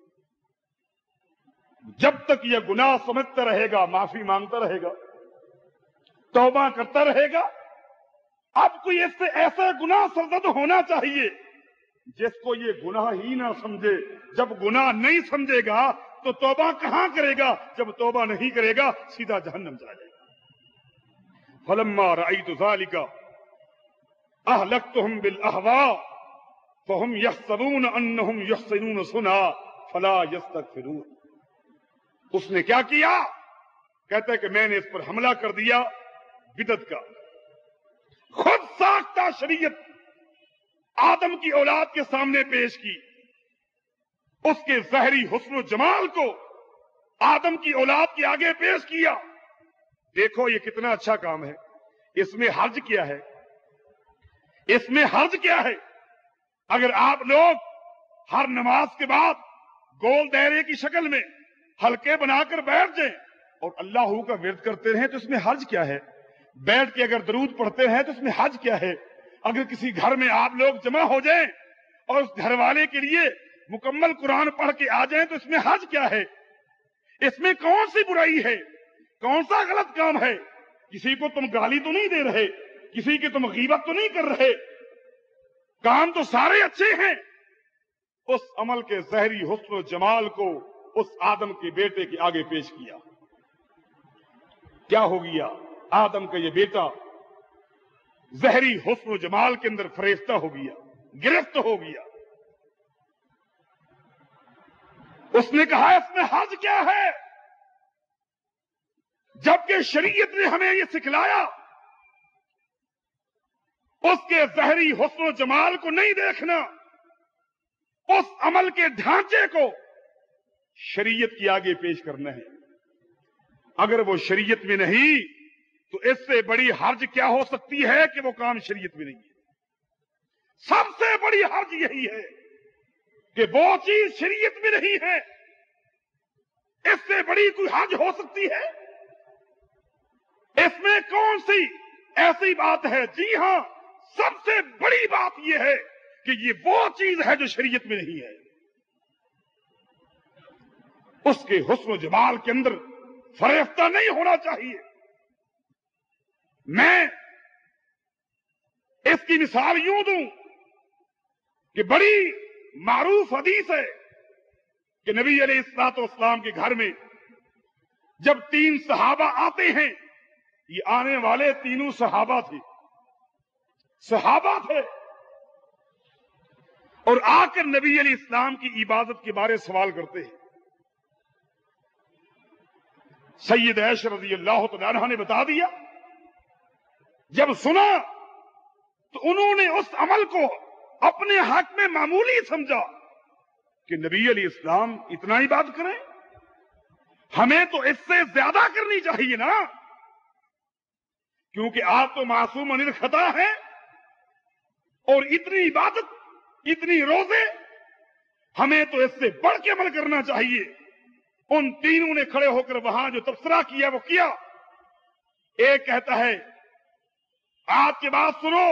جب تک یہ گناہ سمجھتا رہے گا معافی مانگتا رہے گا توبہ کرتا رہے گا۔ اب کوئی اس سے ایسا گناہ سرزد ہونا چاہیے جس کو یہ گناہ ہی نہ سمجھے، جب گناہ نہیں سمجھے گا تو توبہ کہاں کرے گا؟ جب توبہ نہیں کرے گا سیدھا جہنم چلا جائے گا۔ فلما رأيت ذلك اهلكتهم بالاهواء فهم يحسبون انهم يحسنون صنعا فلا يستغفرون۔ اس نے کیا کیا؟ کہتا ہے کہ میں نے اس پر حملہ کر دیا بدعت کا، خود ساختہ شریعت آدم کی اولاد کے سامنے پیش کی، اس کے ظاہری حسن و جمال کو آدم کی اولاد کے آگے پیش کیا۔ دیکھو یہ کتنا اچھا کام ہے، اس میں حرج کیا ہے؟ اس میں حرج کیا ہے؟ اگر آپ لوگ ہر نماز کے بعد گول دائرے کی شکل میں حلقے بنا کر بیٹھ جائیں اور اللہ کا ورد کرتے رہیں تو اس میں حرج کیا ہے؟ بیٹھ کے اگر درود پڑھتے ہیں تو اس میں حرج کیا ہے؟ اگر کسی گھر میں آپ لوگ جمع ہو جائیں اور اس گھر والے کے لیے مکمل قرآن پڑھ کے آ جائیں تو اس میں حرج کیا ہے؟ اس میں کون سی برائی ہے؟ کون سا غلط کام ہے؟ کسی کو تم گالی تو نہیں دے رہے، کسی کی تم غیبت تو نہیں کر رہے، کام تو سارے اچھے ہیں۔ اس عمل کے ظاہری حسن و جمال کو اس آدم کے بیٹے کے آگے پیش کیا۔ کیا ہو گیا؟ آدم کا یہ بیٹا ظاہری حسن و جمال کے اندر فریفتہ ہو گیا، گرفت ہو گیا۔ اس نے کہا اس میں حرج کیا ہے؟ جبکہ شریعت نے ہمیں یہ سکھلایا اس کے ظاہری حسن و جمال کو نہیں دیکھنا، اس عمل کے ڈھانچے کو شریعت کی آگے پیش کرنا ہے۔ اگر وہ شریعت میں نہیں تو اس سے بڑی حرج کیا ہو سکتی ہے کہ وہ کام شریعت میں نہیں ہے؟ سب سے بڑی حرج یہی ہے کہ وہ چیز شریعت میں نہیں ہے، اس سے بڑی کوئی حرج ہو سکتی ہے؟ اس میں کون سی ایسی بات ہے؟ جی ہاں، سب سے بڑی بات یہ ہے کہ یہ وہ چیز ہے جو شریعت میں نہیں ہے۔ اس کے حسن و جمال کے اندر فریفتہ نہیں ہونا چاہیے۔ میں اس کی مثال یوں دوں کہ بڑی معروف حدیث ہے کہ نبی علیہ الصلوۃ والسلام کے گھر میں جب تین صحابہ آتے ہیں، یہ آنے والے تینوں صحابہ تھے صحابہ تھے اور آ کر نبی علیہ السلام کی عبادت کے بارے سوال کرتے ہیں۔ سید عائشہ رضی اللہ تعالی عنہا نے بتا دیا، جب سنا تو انہوں نے اس عمل کو اپنے حق میں معمولی سمجھا کہ نبی علیہ السلام اتنا ہی بات کریں، ہمیں تو اس سے زیادہ کرنی چاہیے نا، کیونکہ آپ تو معصوم عن الخطا ہیں، اور اتنی عبادت اتنی روزے ہمیں تو اس سے بڑھ کے عمل کرنا چاہیے۔ ان تینوں نے کھڑے ہو کر وہاں جو تبصرہ کیا وہ کیا۔ ایک کہتا ہے آج کے بعد سنو،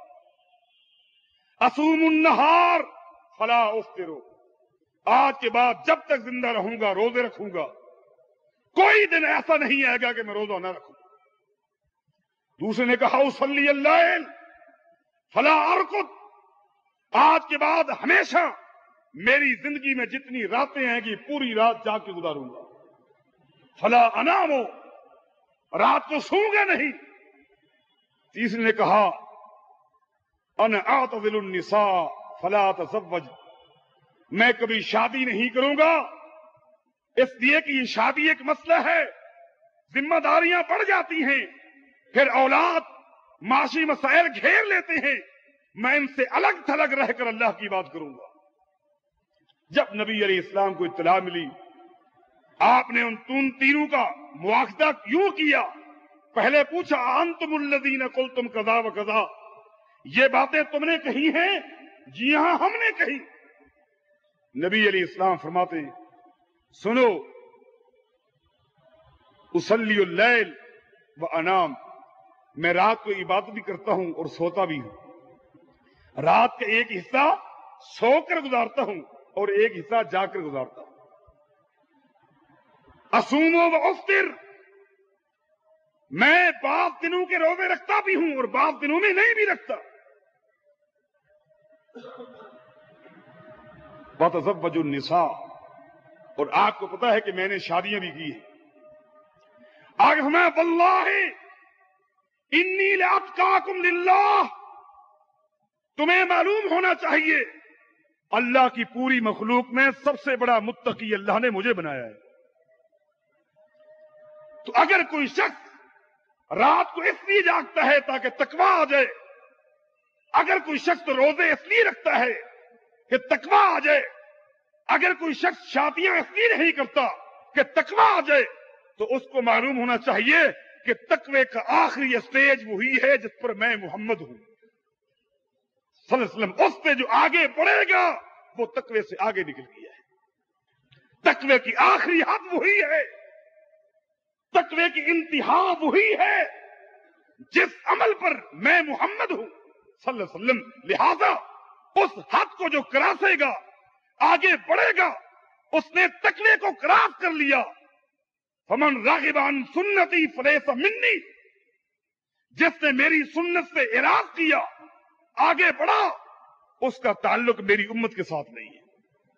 اصوم النہار فلا افطر، آج کے بعد جب تک زندہ رہوں گا روزے رکھوں گا، کوئی دن ایسا نہیں آئے گا کہ میں روزہ نہ رکھوں۔ دوسرے نے کہا اصلی اللیل فلا ارقد، آج کے بعد ہمیشہ میری زندگی میں جتنی راتیں ہیں کہ پوری رات جا کے گزاروں گا. فلا انامو، رات کو سوں گا نہیں. تیسرے نے کہا انا اعتزل النساء فلا اتزوج، میں کبھی شادی نہیں کروں گا، اس لیے کہ یہ شادی ایک مسئلہ ہے، ذمہ داریاں بڑھ جاتی ہیں، پھر اولاد معاشی مسائل گھیر لیتے ہیں، میں ان سے الگ تھلگ رہ کر اللہ کی بات کروں گا. جب نبی علیہ السلام کو اطلاع ملی، آپ نے ان تون تینوں کا مواخذہ یوں کیا. پہلے پوچھا انتم الذین قلتم کذا و کذا، یہ باتیں تم نے کہی ہیں؟ جی ہاں ہم نے کہی. نبی علیہ السلام فرماتے ہیں سنو، اصلی اللیل و انام، میں رات کو عبادت بھی کرتا ہوں اور سوتا بھی ہوں. رات کا ایک حصہ سو کر گزارتا ہوں اور ایک حصہ جا کر گزارتا ہوں. اصوم و افطر، میں بعض دنوں کے روزے رکھتا بھی ہوں اور بعض دنوں میں نہیں بھی رکھتا. بتزوج النساء، اور آپ کو پتا ہے کہ میں نے شادیاں بھی کی ہیں. آگے ہمیں واللہ انی لاتقاکم للہ، تمہیں معلوم ہونا چاہیے اللہ کی پوری مخلوق میں سب سے بڑا متقی اللہ نے مجھے بنایا ہے. تو اگر کوئی شخص رات کو اس لیے جاگتا ہے تاکہ تقویٰ آ جائے، اگر کوئی شخص روزے اس لیے رکھتا ہے کہ تقویٰ آ جائے، اگر کوئی شخص شادیاں اس لیے نہیں کرتا کہ تقویٰ آ جائے، تو اس کو معلوم ہونا چاہیے کہ تقوی کا آخری اسٹیج وہی ہے جس پر میں محمد ہوں صلی اللہ علیہ وسلم. اس سے جو آگے بڑھے گا وہ تقوی سے آگے نکل گیا ہے. تقوی کی آخری حد وہی ہے، تقوی کی انتہا وہی ہے جس عمل پر میں محمد ہوں صلی اللہ علیہ وسلم. لہذا اس حد کو جو کراسے گا، آگے بڑھے گا، اس نے تقوی کو کراس کر لیا. فمن راغب عن سنتی فلیس منی، جس نے میری سنت سے اعراض کیا، آگے بڑھا، اس کا تعلق میری امت کے ساتھ نہیں ہے.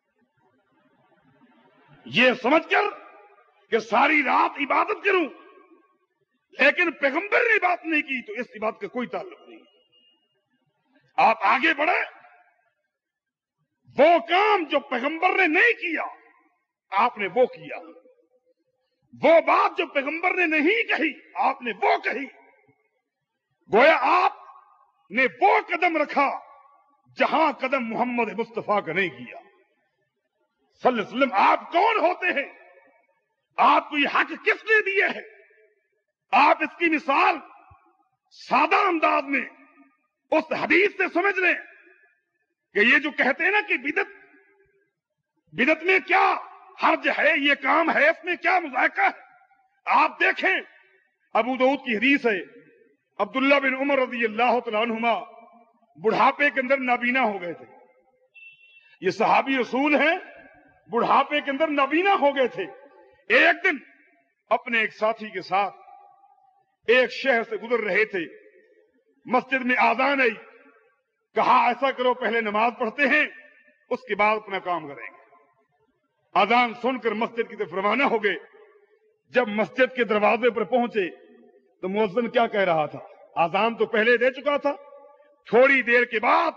یہ سمجھ کر کہ ساری رات عبادت کروں لیکن پیغمبر نے بات نہیں کی تو اس عبادت کا کوئی تعلق نہیں. آپ آگے بڑھے، وہ کام جو پیغمبر نے نہیں کیا آپ نے وہ کیا، وہ بات جو پیغمبر نے نہیں کہی آپ نے وہ کہی. گویا آپ نے وہ قدم رکھا جہاں قدم محمد مصطفیٰ کا نہیں کیا صلی اللہ علیہ وسلم. آپ کون ہوتے ہیں؟ آپ کو یہ حق کس نے دیا ہے؟ آپ اس کی مثال سادہ انداز میں اس حدیث سے سمجھ لیں کہ یہ جو کہتے ہیں نا کہ بدعت بدعت میں کیا حرج ہے، یہ کام ہے، اس میں کیا مذائقہ ہے. آپ دیکھیں ابو داؤد کی حدیث ہے، عبداللہ بن عمر رضی اللہ تعالیٰ عنہما بڑھاپے کے اندر نابینا ہو گئے تھے. یہ صحابی رسول ہیں، بڑھاپے کے اندر نابینا ہو گئے تھے. ایک دن اپنے ایک ساتھی کے ساتھ ایک شہر سے گزر رہے تھے، مسجد میں آذان آئی، کہا ایسا کرو پہلے نماز پڑھتے ہیں اس کے بعد اپنا کام کریں گے. آذان سن کر مسجد کی طرف روانہ ہو گئے. جب مسجد کے دروازے پر پہنچے تو مؤذن کیا کہہ رہا تھا؟ آذان تو پہلے دے چکا تھا. تھوڑی دیر کے بعد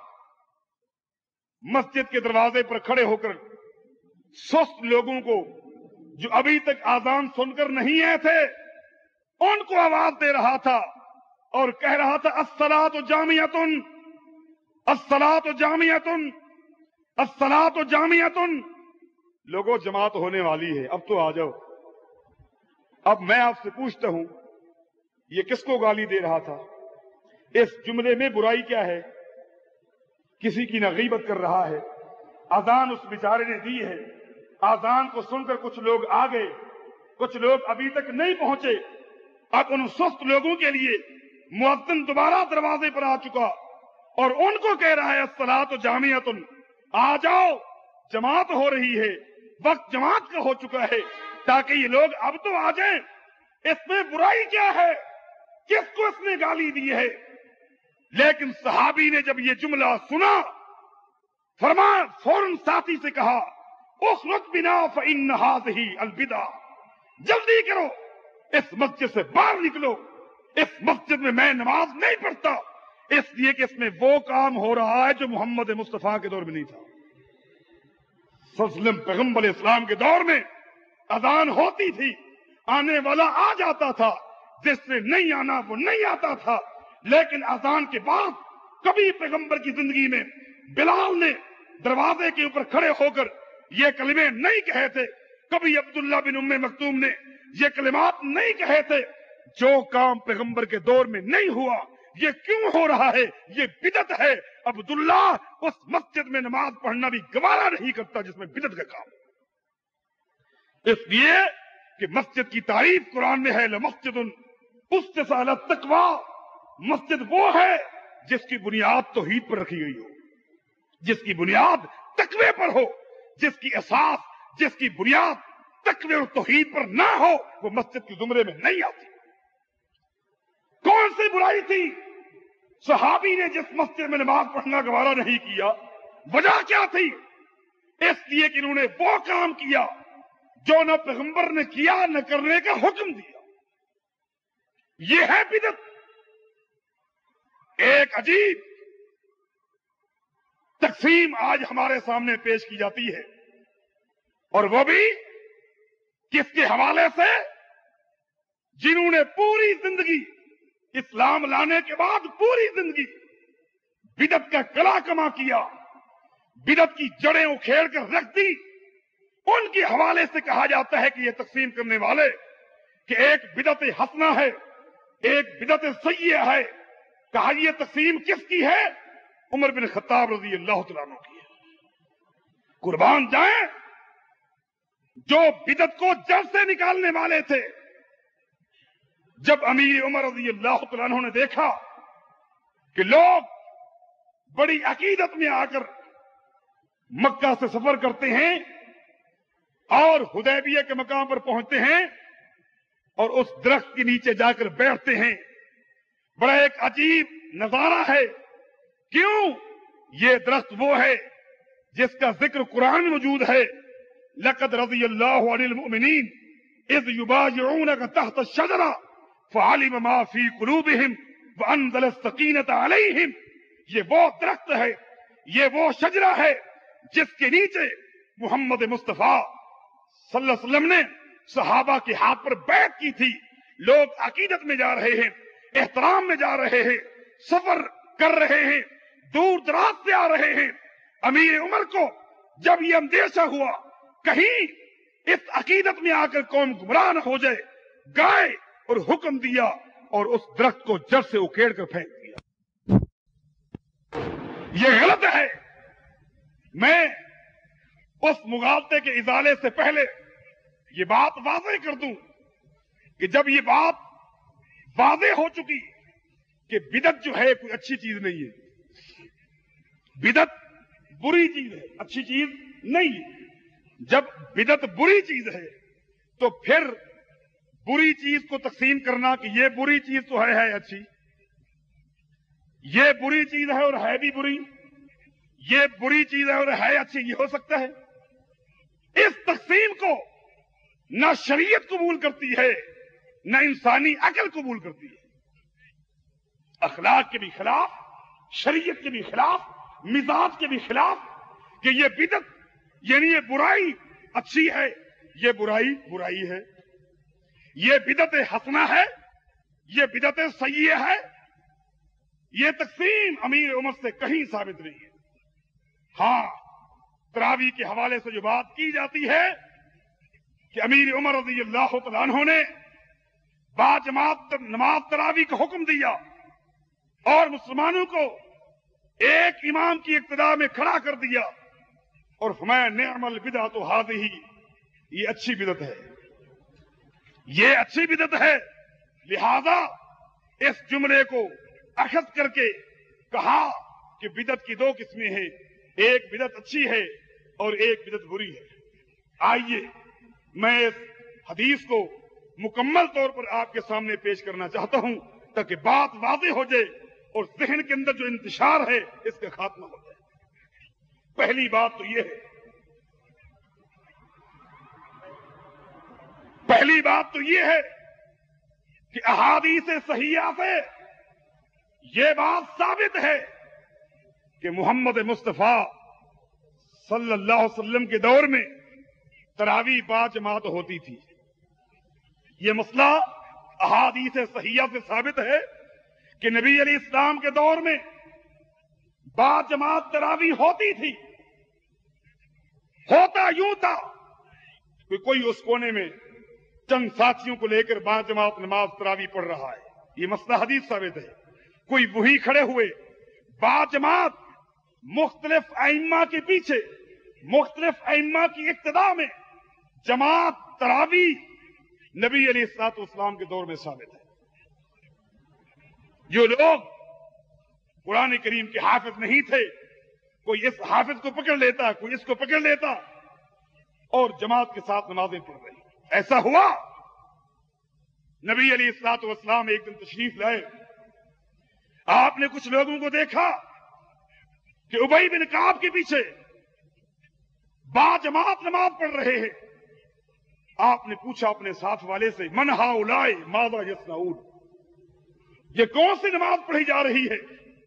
مسجد کے دروازے پر کھڑے ہو کر سست لوگوں کو جو ابھی تک آذان سن کر نہیں آئے تھے ان کو آواز دے رہا تھا اور کہہ رہا تھا الصلاۃ جامعۃ، الصلاۃ جامعۃ، الصلاۃ جامعۃ. لوگوں جماعت ہونے والی ہے، اب تو آ جاؤ. اب میں آپ سے پوچھتا ہوں یہ کس کو گالی دے رہا تھا؟ اس جملے میں برائی کیا ہے؟ کسی کی نہ غیبت کر رہا ہے. اذان اس بیچارے نے دی ہے، اذان کو سن کر کچھ لوگ آ گئے، کچھ لوگ ابھی تک نہیں پہنچے. اب ان سست لوگوں کے لیے مؤذن دوبارہ دروازے پر آ چکا اور ان کو کہہ رہا ہے الصلاۃ جامعۃ، آ جاؤ جماعت ہو رہی ہے، وقت جماعت کا ہو چکا ہے، تاکہ یہ لوگ اب تو آ جائیں. اس میں برائی کیا ہے؟ کس کو اس نے گالی دی ہے؟ لیکن صحابی نے جب یہ جملہ سنا फरमान फौरन साथी से कहा उखरुज बिना फइन्न हाज़िही अलबिदा, जल्दी करो इस मस्जिद से बाहर निकलो, इस मस्जिद में मैं नमाज नहीं पढ़ता, इसलिए कि इसमें वो काम हो रहा है जो मोहम्मद मुस्तफा के दौर में नहीं था। सल्लम पैगंबर इस्लाम के दौर में अजान होती थी, आने वाला आ जाता था, जिसने नहीं आना वो नहीं आता था। लेकिन अजान के बाद कभी पैगंबर की जिंदगी में बिलाल ने दरवाजे के ऊपर खड़े होकर ये कलिमे नहीं कहे थे, कभी अब्दुल्ला बिन उम्मे मक्तूम ने ये कलिमात नहीं कहे थे। जो काम पैगंबर के दौर में नहीं हुआ, ये क्यों हो रहा है? ये बिदत है। अब्दुल्ला उस मस्जिद में नमाज पढ़ना भी गवारा नहीं करता जिसमें बिदत का काम। इसलिए कि मस्जिद की तारीफ कुरान में है, लमस्जिदुन उस्सिसा अला तक़वा, मस्जिद वो है जिसकी बुनियाद तौहीद पर रखी गई हो, जिसकी बुनियाद तकवे पर हो, जिसकी असास, जिसकी बुनियाद तकवे और तौहीद पर ना हो, वो मस्जिद के जुमरे में नहीं आती। कौन सी बुराई थी? सहाबी ने जिस मस्जिद में नमाज पढ़ना गवारा नहीं किया, वजह क्या थी? इसलिए कि उन्होंने वो काम किया जो न पैगंबर ने किया न करने का हुक्म दिया। ये है बिदत। एक अजीब तकसीम आज हमारे सामने पेश की जाती है, और वो भी किसके हवाले से? जिन्होंने पूरी जिंदगी इस्लाम लाने के बाद पूरी जिंदगी बिदत का कला कमा किया, बिदत की जड़ें उखेड़ कर रख दी। उनके हवाले से कहा जाता है कि ये तकसीम करने वाले कि एक बिदत हसना है, एक बिदत सय्य्या है। कहा ये तकसीम किसकी है? उमर बिन खत्ताब रज़ी अल्लाह तआला अन्हु की है। कुर्बान जाए जो बिदत को जड़ से निकालने वाले थे। जब अमीर उमर रज़ी अल्लाह तआला अन्हु ने देखा कि लोग बड़ी अकीदत में आकर मक्का से सफर करते हैं और हुदैबिया के मकाम पर पहुंचते हैं और उस दरख्त के नीचे जाकर बैठते हैं, बड़ा एक अजीब नजारा है। क्यों? ये दरख्त वो है जिसका जिक्र कुरान में मौजूद है। लक़द रज़ियल्लाहु अनिल मुमिनीन इज़ युबायिऊनका तहत शजरा फ़अलिम मा फ़ी क़ुलूबिहिम व अनज़ल सकीनत अलैहिम। ये वो दरख्त है, ये वो शजरा है जिसके नीचे मोहम्मद मुस्तफा सल्लल्लाहु अलैहि वसल्लम ने सहाबा के हाथ पर बैत की थी। लोग अकीदत में जा रहे हैं, एहतराम में जा रहे हैं, सफर कर रहे हैं, दूर दराज से आ रहे हैं। अमीर उमर को जब ये अंदेशा हुआ कहीं इस अकीदत में आकर कौम गुमराह न हो जाए, गए और हुक्म दिया और उस दरख्त को जड़ से उकेड़ कर फेंक दिया। ये गलत है। मैं उस मुगालते के इजाले से पहले ये बात वाज़ेह कर दूं कि जब ये बात वाज़ेह हो चुकी कि बिदत जो है कोई अच्छी चीज नहीं है, बिदत बुरी चीज है, अच्छी चीज नहीं है। जब बिदत बुरी चीज है तो फिर बुरी चीज को तकसीम करना कि ये बुरी चीज तो है, है अच्छी, ये बुरी चीज है और है भी बुरी, ये बुरी चीज है और है अच्छी, ये हो सकता है? इस तकसीम को न शरीयत कबूल करती है न इंसानी अकल कबूल करती है। अखलाक के भी खिलाफ, शरीयत के भी खिलाफ, मिजाज के भी खिलाफ कि ये बिदत यानी ये बुराई अच्छी है, ये बुराई बुराई है, ये बिदत हसना है, ये बिदत सय्य्या है। ये तकसीम अमीर उमर से कहीं साबित नहीं है। हाँ, तरावी के हवाले से जो बात की जाती है कि अमीर उमर रज़ी अल्लाह तआला अन्हु ने बाजमात नमाज तरावी का हुक्म दिया और मुसलमानों को एक इमाम की इक्तिदा में खड़ा कर दिया और फरमाया निअमल बिदअतु हाज़िही, ये अच्छी बिदत है, ये अच्छी बिदत है। लिहाजा इस जुमले को अखज़ करके कहा कि बिदत की दो किस्में हैं, एक बिदत अच्छी है और एक बिदत बुरी है। आइए मैं इस हदीस को मुकम्मल तौर पर आपके सामने पेश करना चाहता हूं ताकि बात वाज़ेह हो जाए और ज़हन के अंदर जो इंतशार है इसका खात्मा हो जाए। پہلی بات تو یہ ہے پہلی بات تو یہ ہے کہ احادیث صحیحہ سے یہ بات ثابت ہے کہ محمد مصطفیٰ صلی اللہ علیہ وسلم کے دور میں تراویح با جماعت ہوتی تھی. یہ مسئلہ احادیث صحیحہ سے ثابت ہے کہ نبی علیہ السلام کے دور میں با جماعت تراویح ہوتی تھی. ہوتا یوں تھا کہ کوئی اس کونے میں چند ساتھیوں کو لے کر با جماعت نماز تراویح پڑھ رہا ہے. یہ مسئلہ حدیث ثابت ہے. کوئی وہی کھڑے ہوئے با جماعت مختلف ائمہ کے پیچھے مختلف ائمہ کی اقتداء میں جماعت تراویح نبی علیہ الصلوۃ والسلام کے دور میں ثابت ہے. جو لوگ قرآن کریم کے حافظ نہیں تھے، کوئی اس حافظ کو پکڑ لیتا، کوئی اس کو پکڑ لیتا اور جماعت کے ساتھ نمازیں پڑھ رہی. ایسا ہوا نبی علیہ الصلوۃ والسلام ایک دن تشریف لائے. آپ نے کچھ لوگوں کو دیکھا کہ ابی بن کعب کے پیچھے با جماعت نماز پڑھ رہے ہیں. آپ نے پوچھا اپنے ساتھ والے سے، من ہؤلاء ماذا یصنعون، یہ کون سی نماز پڑھی جا رہی ہے؟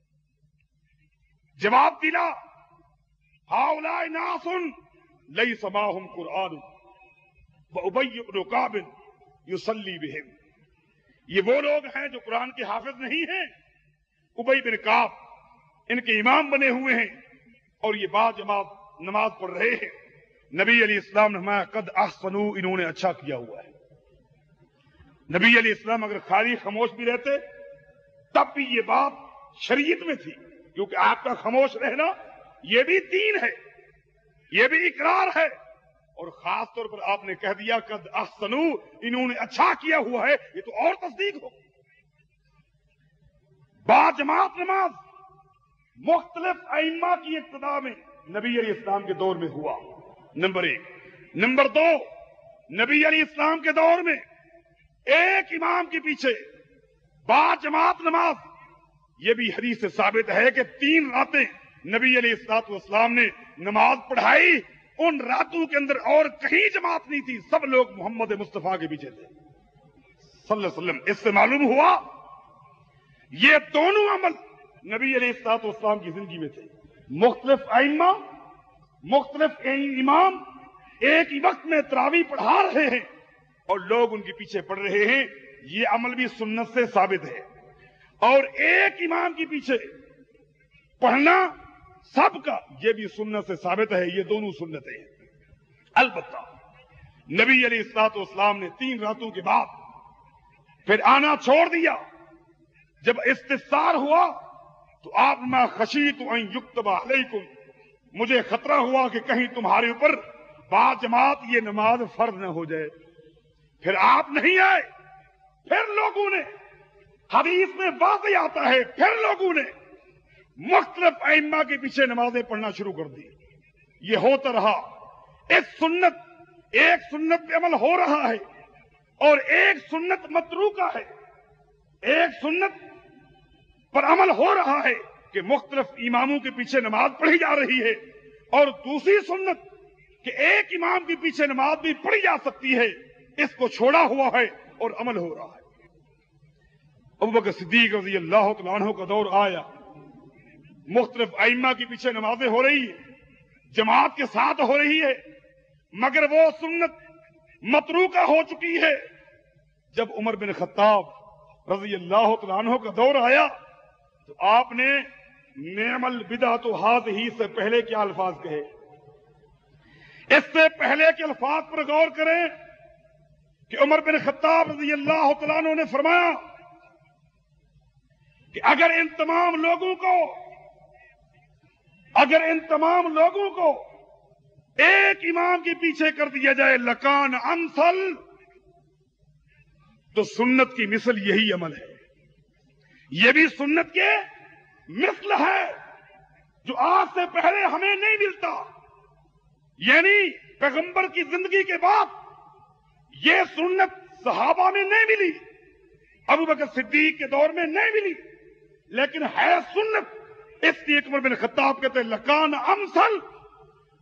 جواب دلا، ہؤلاء ناس لیس معهم قرآن وابی بن کعب یصلی بہم. یہ وہ لوگ ہیں جو قرآن کے حافظ نہیں ہیں. ابی بن کعب ان کے امام بنے ہوئے ہیں اور یہ با جماعت نماز پڑھ رہے ہیں. نبی علیہ السلام نے فرمایا قد احسنوا، انہوں نے اچھا کیا ہوا ہے. نبی علیہ السلام اگر خالی خاموش بھی رہتے تب بھی یہ بات شریعت میں تھی، کیونکہ آپ کا خاموش رہنا یہ بھی دین ہے، یہ بھی اقرار ہے. اور خاص طور پر آپ نے کہہ دیا قد احسنوا، انہوں نے اچھا کیا ہوا ہے، یہ تو اور تصدیق ہو. با جماعت نماز مختلف ائمہ کی اقتداء میں نبی علیہ السلام کے دور میں ہوا. نمبر ایک. نمبر دو، نبی علیہ السلام کے دور میں ایک امام کے پیچھے با جماعت نماز، یہ بھی حدیث سے ثابت ہے کہ تین راتیں نبی علیہ الصلوۃ والسلام نے نماز پڑھائی. ان راتوں کے اندر اور کہیں جماعت نہیں تھی، سب لوگ محمد مصطفیٰ کے پیچھے تھے صلی اللہ علیہ وسلم. اس سے معلوم ہوا یہ دونوں عمل نبی علیہ الصلوۃ والسلام کی زندگی میں تھے. مختلف ائمہ، مختلف امام ایک ہی وقت میں تراویح پڑھا رہے ہیں اور لوگ ان کے پیچھے پڑھ رہے ہیں. یہ عمل بھی سنت سے ثابت ہے. اور ایک امام کے پیچھے پڑھنا سب کا، یہ بھی سنت سے ثابت ہے. یہ دونوں سنتیں ہیں. البتہ نبی علیہ الصلوۃ والسلام نے تین راتوں کے بعد پھر آنا چھوڑ دیا. جب استفسار ہوا تو آپ میں خشیت ان یکتب علیکم، مجھے خطرہ ہوا کہ کہیں تمہارے اوپر با جماعت یہ نماز فرض نہ ہو جائے. پھر آپ نہیں آئے. پھر لوگوں نے، حدیث میں واضح آتا ہے، پھر لوگوں نے مختلف ائمہ کے پیچھے نمازیں پڑھنا شروع کر دی. یہ ہوتا رہا. اس سنت، ایک سنت پہ عمل ہو رہا ہے اور ایک سنت متروکہ ہے. ایک سنت پر عمل ہو رہا ہے کہ مختلف اماموں کے پیچھے نماز پڑھی جا رہی ہے، اور دوسری سنت کہ ایک امام کے پیچھے نماز بھی پڑھی جا سکتی ہے، اس کو چھوڑا ہوا ہے اور عمل ہو رہا ہے. ابوبکر صدیق رضی اللہ تعالیٰ عنہ کا دور آیا، مختلف ائمہ کے پیچھے نمازیں ہو رہی ہیں، جماعت کے ساتھ ہو رہی ہے، مگر وہ سنت متروکہ ہو چکی ہے. جب عمر بن خطاب رضی اللہ تعالیٰ عنہ کا دور آیا تو آپ نے نعم البدعۃ ھذہ سے پہلے کیا الفاظ کہے؟ اس سے پہلے کے الفاظ پر غور کریں کہ عمر بن خطاب رضی اللہ تعالیٰ عنہ نے فرمایا کہ اگر ان تمام لوگوں کو اگر ان تمام لوگوں کو ایک امام کے پیچھے کر دیا جائے لکان امثل، تو سنت کی مثل یہی عمل ہے. یہ بھی سنت کے مثل ہے جو آج سے پہلے ہمیں نہیں ملتا. یعنی پیغمبر کی زندگی کے بعد یہ سنت صحابہ میں نہیں ملی، ابوبکر صدیق کے دور میں نہیں ملی، لیکن ہے سنت. اس لیے عمر بن خطاب کہتے ہیں لکان امثل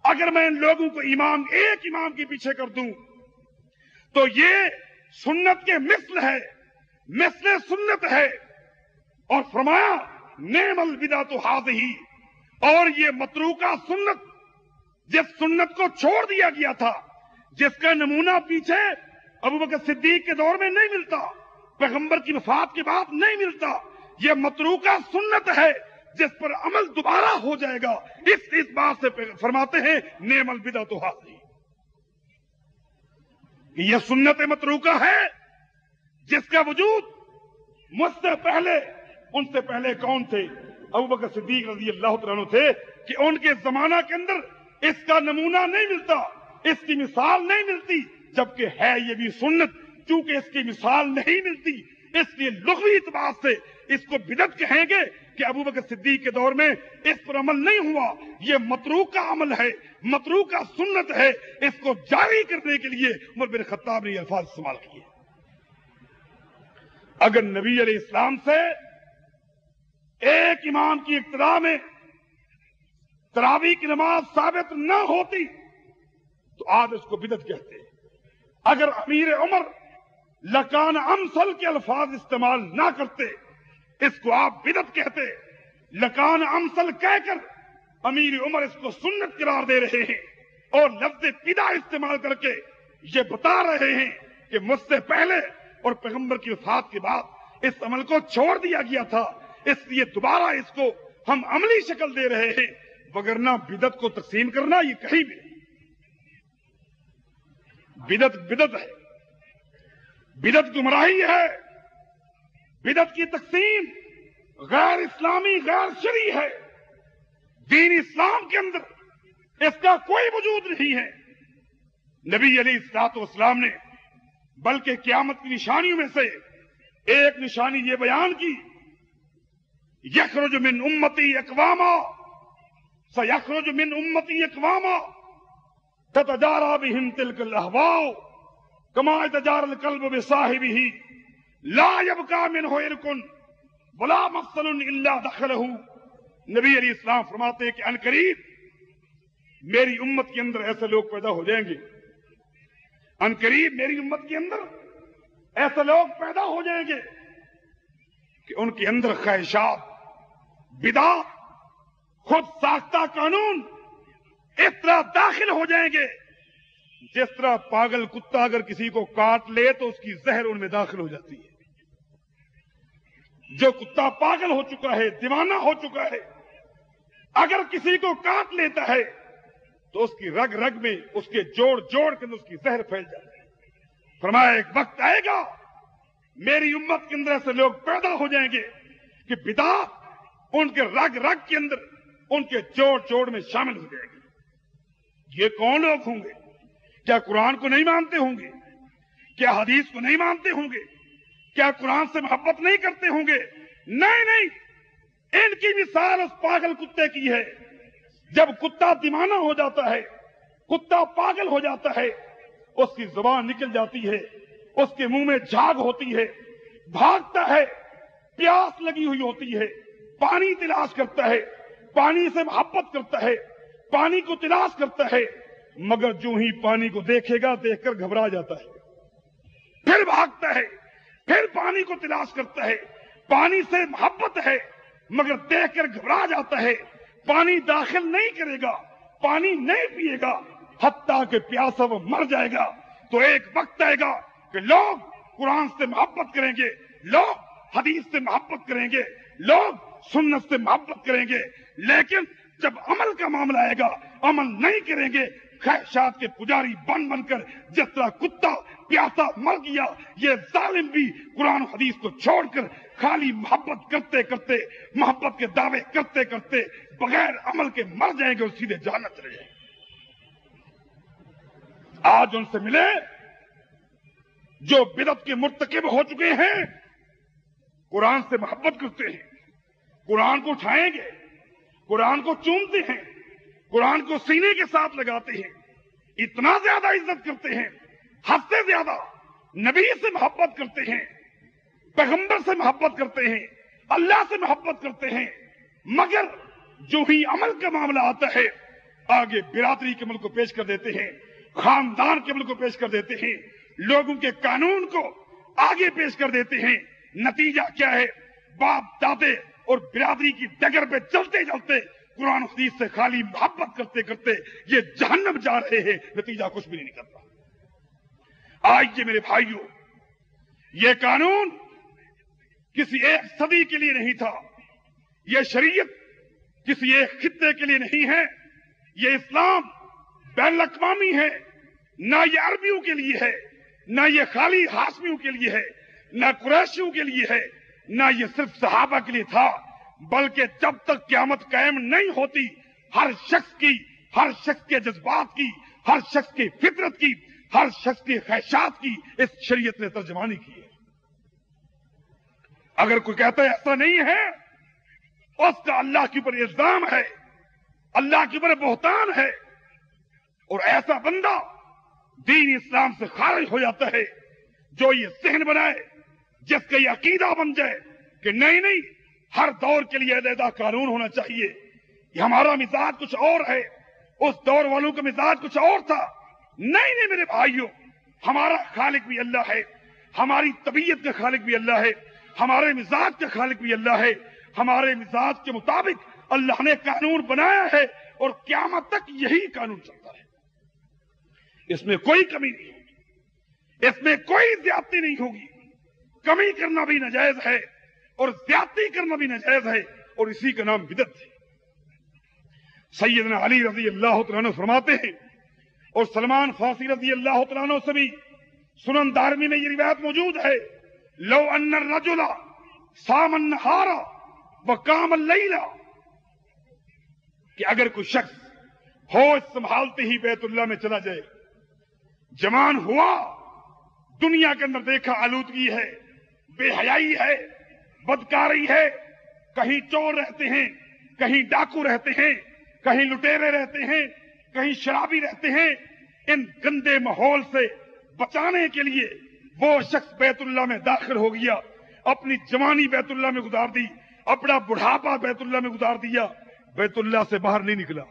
اگر میں ان لوگوں کو امام ایک امام کے پیچھے کر دوں تو یہ سنت کے مثل ہے، مثل سنت ہے. اور فرمایا نعم البدعۃ ھذہ، اور یہ متروکہ سنت، جس سنت کو چھوڑ دیا گیا تھا، جس کا نمونہ پیچھے ابوبکر صدیق کے دور میں نہیں ملتا، پیغمبر کی وفات کے بعد نہیں ملتا، یہ متروکہ سنت ہے جس پر عمل دوبارہ ہو جائے گا. اس اس بات سے فرماتے ہیں نعم البدعۃ ھذہ، کہ یہ سنت متروکہ ہے جس کا وجود مجھ سے پہلے، ان سے پہلے کون تھے؟ ابوبکر صدیق رضی اللہ تعالیٰ عنہ تھے، کہ ان کے زمانہ کے اندر اس کا نمونہ نہیں ملتا، اس کی مثال نہیں ملتی، جبکہ ہے یہ بھی سنت. چونکہ اس کی مثال نہیں ملتی، اس لیے لغوی اعتبار سے اس کو بدعت کہیں گے کہ ابوبکر صدیق کے دور میں اس پر عمل نہیں ہوا. یہ متروکہ عمل ہے، متروکہ سنت ہے. اس کو جاری کرنے کے لیے عمر بن خطاب نے یہ الفاظ استعمال کیے. اگر نبی علیہ السلام سے ایک امام کی اقتداء میں تراویح کی نماز ثابت نہ ہوتی تو آج اس کو بدعت کہتے. اگر امیر عمر لکان امثل کے الفاظ استعمال نہ کرتے، اس کو آپ بدعت کہتے. لکان امثل کہہ کر امیر عمر اس کو سنت قرار دے رہے ہیں، اور لفظ بدعہ استعمال کر کے یہ بتا رہے ہیں کہ مجھ سے پہلے اور پیغمبر کی وفات کے بعد اس عمل کو چھوڑ دیا گیا تھا، اس لیے دوبارہ اس کو ہم عملی شکل دے رہے ہیں. وگرنہ بدعت کو تقسیم کرنا یہ کہیں بھی نہیں. بدعت بدعت ہے، بدعت گمراہی ہے. بدعت کی تقسیم غیر اسلامی، غیر شرعی ہے. دین اسلام کے اندر اس کا کوئی وجود نہیں ہے. نبی علیہ الصلوۃ والسلام نے بلکہ قیامت کی نشانیوں میں سے ایک نشانی یہ بیان کی، یخرج من امتی اقواما سیخرج من امتی اقواما تتجارى بهم تلك الاهواء كما يتجارى الكلب بصاحبه لا يبقى منه عرق ولا مفصل الا دخله. نبی علیہ السلام فرماتے ہیں کہ ان قریب میری امت کے اندر ایسے لوگ پیدا ہو جائیں گے، ان قریب میری امت کے اندر ایسے لوگ پیدا ہو جائیں گے کہ ان کے اندر خواہشات، بدعات، خود ساختہ قانون اس طرح داخل ہو جائیں گے جس طرح پاگل کتا اگر کسی کو کاٹ لے تو اس کی زہر ان میں داخل ہو جاتی ہے. جو کتا پاگل ہو چکا ہے، دیوانہ ہو چکا ہے، اگر کسی کو کاٹ لیتا ہے تو اس کی رگ رگ میں، اس کے جوڑ جوڑ کے اندر اس کی زہر پھیل جاتی ہے. فرمایا ایک وقت آئے گا میری امت کے اندر ایسے لوگ پیدا ہو جائیں گے کہ بدعات ان کے رگ رگ کے اندر، ان کے جوڑ جوڑ میں شامل ہو جائے گی. یہ کون لوگ ہوں گے؟ کیا قرآن کو نہیں مانتے ہوں گے؟ کیا حدیث کو نہیں مانتے ہوں گے؟ کیا قرآن سے محبت نہیں کرتے ہوں گے؟ نہیں نہیں، ان کی مثال اس پاگل کتے کی ہے. جب کتا دیوانہ ہو جاتا ہے، کتا پاگل ہو جاتا ہے، اس کی زبان نکل جاتی ہے، اس کے منہ میں جھاگ ہوتی ہے، بھاگتا ہے، پیاس لگی ہوئی ہوتی ہے، پانی تلاش کرتا ہے، پانی سے محبت کرتا ہے، پانی کو تلاش کرتا ہے، مگر جو ہی پانی کو دیکھے گا دیکھ کر گھبرا جاتا ہے، پھر بھاگتا ہے، پھر پانی کو تلاش کرتا ہے، پانی سے محبت ہے مگر دیکھ کر گھبرا جاتا ہے، پانی داخل نہیں کرے گا، پانی نہیں پیے گا، حتیٰ کہ پیاسا وہ مر جائے گا. تو ایک وقت آئے گا کہ لوگ قرآن سے محبت کریں گے، لوگ حدیث سے محبت کریں گے، لوگ سنت سے محبت کریں گے، لیکن جب عمل کا معاملہ آئے گا عمل نہیں کریں گے. خواہشات کے پجاری بن بن کر جس طرح کتا پیاسا مر گیا، یہ ظالم بھی قرآن و حدیث کو چھوڑ کر خالی محبت کرتے کرتے، محبت کے دعوے کرتے کرتے بغیر عمل کے مر جائیں گے اور سیدھے جہنم چلے جائیں گے. آج ان سے ملے جو بدعت کے مرتکب ہو چکے ہیں، قرآن سے محبت کرتے ہیں، قرآن کو اٹھائیں گے، قرآن کو چومتے ہیں، قرآن کو سینے کے ساتھ لگاتے ہیں، اتنا زیادہ عزت کرتے ہیں، حد سے زیادہ نبی سے محبت کرتے ہیں، پیغمبر سے محبت کرتے ہیں، اللہ سے محبت کرتے ہیں، مگر جو ہی عمل کا معاملہ آتا ہے آگے برادری کے ملک کو پیش کر دیتے ہیں، خاندان کے ملک کو پیش کر دیتے ہیں، لوگوں کے قانون کو آگے پیش کر دیتے ہیں۔ نتیجہ کیا ہے؟ باپ دادے اور برادری کی ڈگر پہ چلتے چلتے قرآن حدیث سے خالی محبت کرتے کرتے یہ جہنم جا رہے ہیں، نتیجہ کچھ بھی نہیں نکلتا۔ آئیے میرے بھائیوں، یہ قانون کسی ایک صدی کے لیے نہیں تھا، یہ شریعت کسی ایک خطے کے لیے نہیں ہے، یہ اسلام بین الاقوامی ہے، نہ یہ عربیوں کے لیے ہے، نہ یہ خالی ہاشمیوں کے لیے ہے، نہ قریشیوں کے لیے ہے، نہ یہ صرف صحابہ کے لیے تھا، بلکہ جب تک قیامت قائم نہیں ہوتی ہر شخص کی، ہر شخص کے جذبات کی، ہر شخص کی فطرت کی، ہر شخص کی خواہشات کی اس شریعت نے ترجمانی کی ہے۔ اگر کوئی کہتا ہے ایسا نہیں ہے، اس کا اللہ کے اوپر الزام ہے، اللہ کے اوپر بہتان ہے، اور ایسا بندہ دین اسلام سے خارج ہو جاتا ہے جو یہ ذہن بنائے، جس کا یہ عقیدہ بن جائے کہ نہیں نہیں ہر دور کے لیے علیحدہ قانون ہونا چاہیے، یہ ہمارا مزاج کچھ اور ہے، اس دور والوں کا مزاج کچھ اور تھا۔ نہیں نہیں میرے بھائیوں، ہمارا خالق بھی اللہ ہے، ہماری طبیعت کا خالق بھی اللہ ہے، ہمارے مزاج کا خالق بھی اللہ ہے، ہمارے مزاج کے مطابق اللہ نے قانون بنایا ہے اور قیامت تک یہی قانون چلتا ہے۔ اس میں کوئی کمی نہیں ہوگی، اس میں کوئی زیادتی نہیں ہوگی، کمی کرنا بھی ناجائز ہے اور زیادتی کرنا بھی ناجائز ہے، اور اسی کا نام بدعت ہے۔ سیدنا علی رضی اللہ تعالیٰ عنہ فرماتے ہیں، اور سلمان فارسی رضی اللہ تعالیٰ عنہ سے بھی سنن دارمی میں یہ روایت موجود ہے، لو ان الرجل صام النہار وقام اللیل، کہ اگر کوئی شخص ہوش سنبھالتے ہی بیت اللہ میں چلا جائے، جوان ہوا، دنیا کے اندر دیکھا آلودگی ہے، بے حیائی ہے، بدکاری ہے، کہیں چور رہتے ہیں، کہیں ڈاکو رہتے ہیں، کہیں لٹیرے رہتے ہیں، کہیں شرابی رہتے ہیں، ان گندے ماحول سے بچانے کے لیے وہ شخص بیت اللہ میں داخل ہو گیا، اپنی جوانی بیت اللہ میں گزار دی، اپنا بڑھاپا بیت اللہ میں گزار دیا، بیت اللہ سے باہر نہیں نکلا،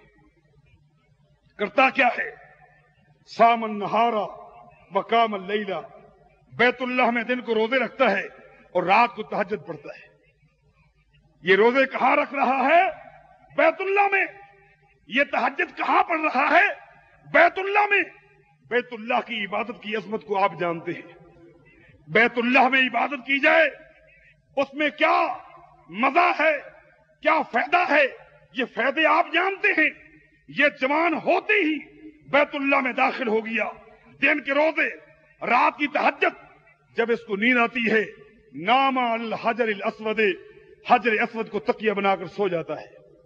کرتا کیا ہے؟ صام النہار وقام اللیل، بیت اللہ میں دن کو روزے رکھتا ہے اور رات کو تہجد پڑھتا ہے۔ یہ روزے کہاں رکھ رہا ہے؟ بیت اللہ میں۔ یہ تہجد کہاں پڑھ رہا ہے؟ بیت اللہ میں۔ بیت اللہ کی عبادت کی عظمت کو آپ جانتے ہیں، بیت اللہ میں عبادت کی جائے اس میں کیا مزہ ہے، کیا فائدہ ہے، یہ فائدے آپ جانتے ہیں۔ یہ جوان ہوتے ہی بیت اللہ میں داخل ہو گیا، دن کے روزے، رات کی تہجد، جب اس کو نیند آتی ہے نام الحجر الاسود، حجر اسود کو تکیہ بنا کر سو جاتا ہے،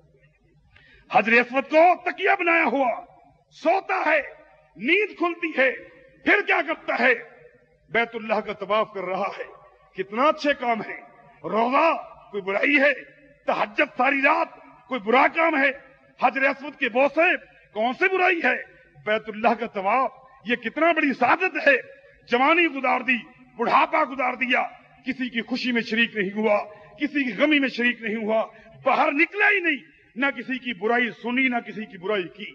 حجر اسود کو تکیہ بنایا ہوا سوتا ہے، نیند کھلتی ہے، پھر کیا کرتا ہے؟ بیت اللہ کا طواف کر رہا ہے۔ کتنا اچھے کام ہے، روزہ کوئی برائی ہے، تہجد ساری رات کوئی برا کام ہے، حجر اسود کے بوسے کون سے برائی ہے، بیت اللہ کا طواف یہ کتنا بڑی سعادت ہے۔ جوانی گزار دی، بڑھاپا گزار دیا، کسی کی خوشی میں شریک نہیں ہوا، کسی کی غمی میں شریک نہیں ہوا، باہر نکلا ہی نہیں، نہ کسی کی برائی سنی نہ کسی کی برائی کی،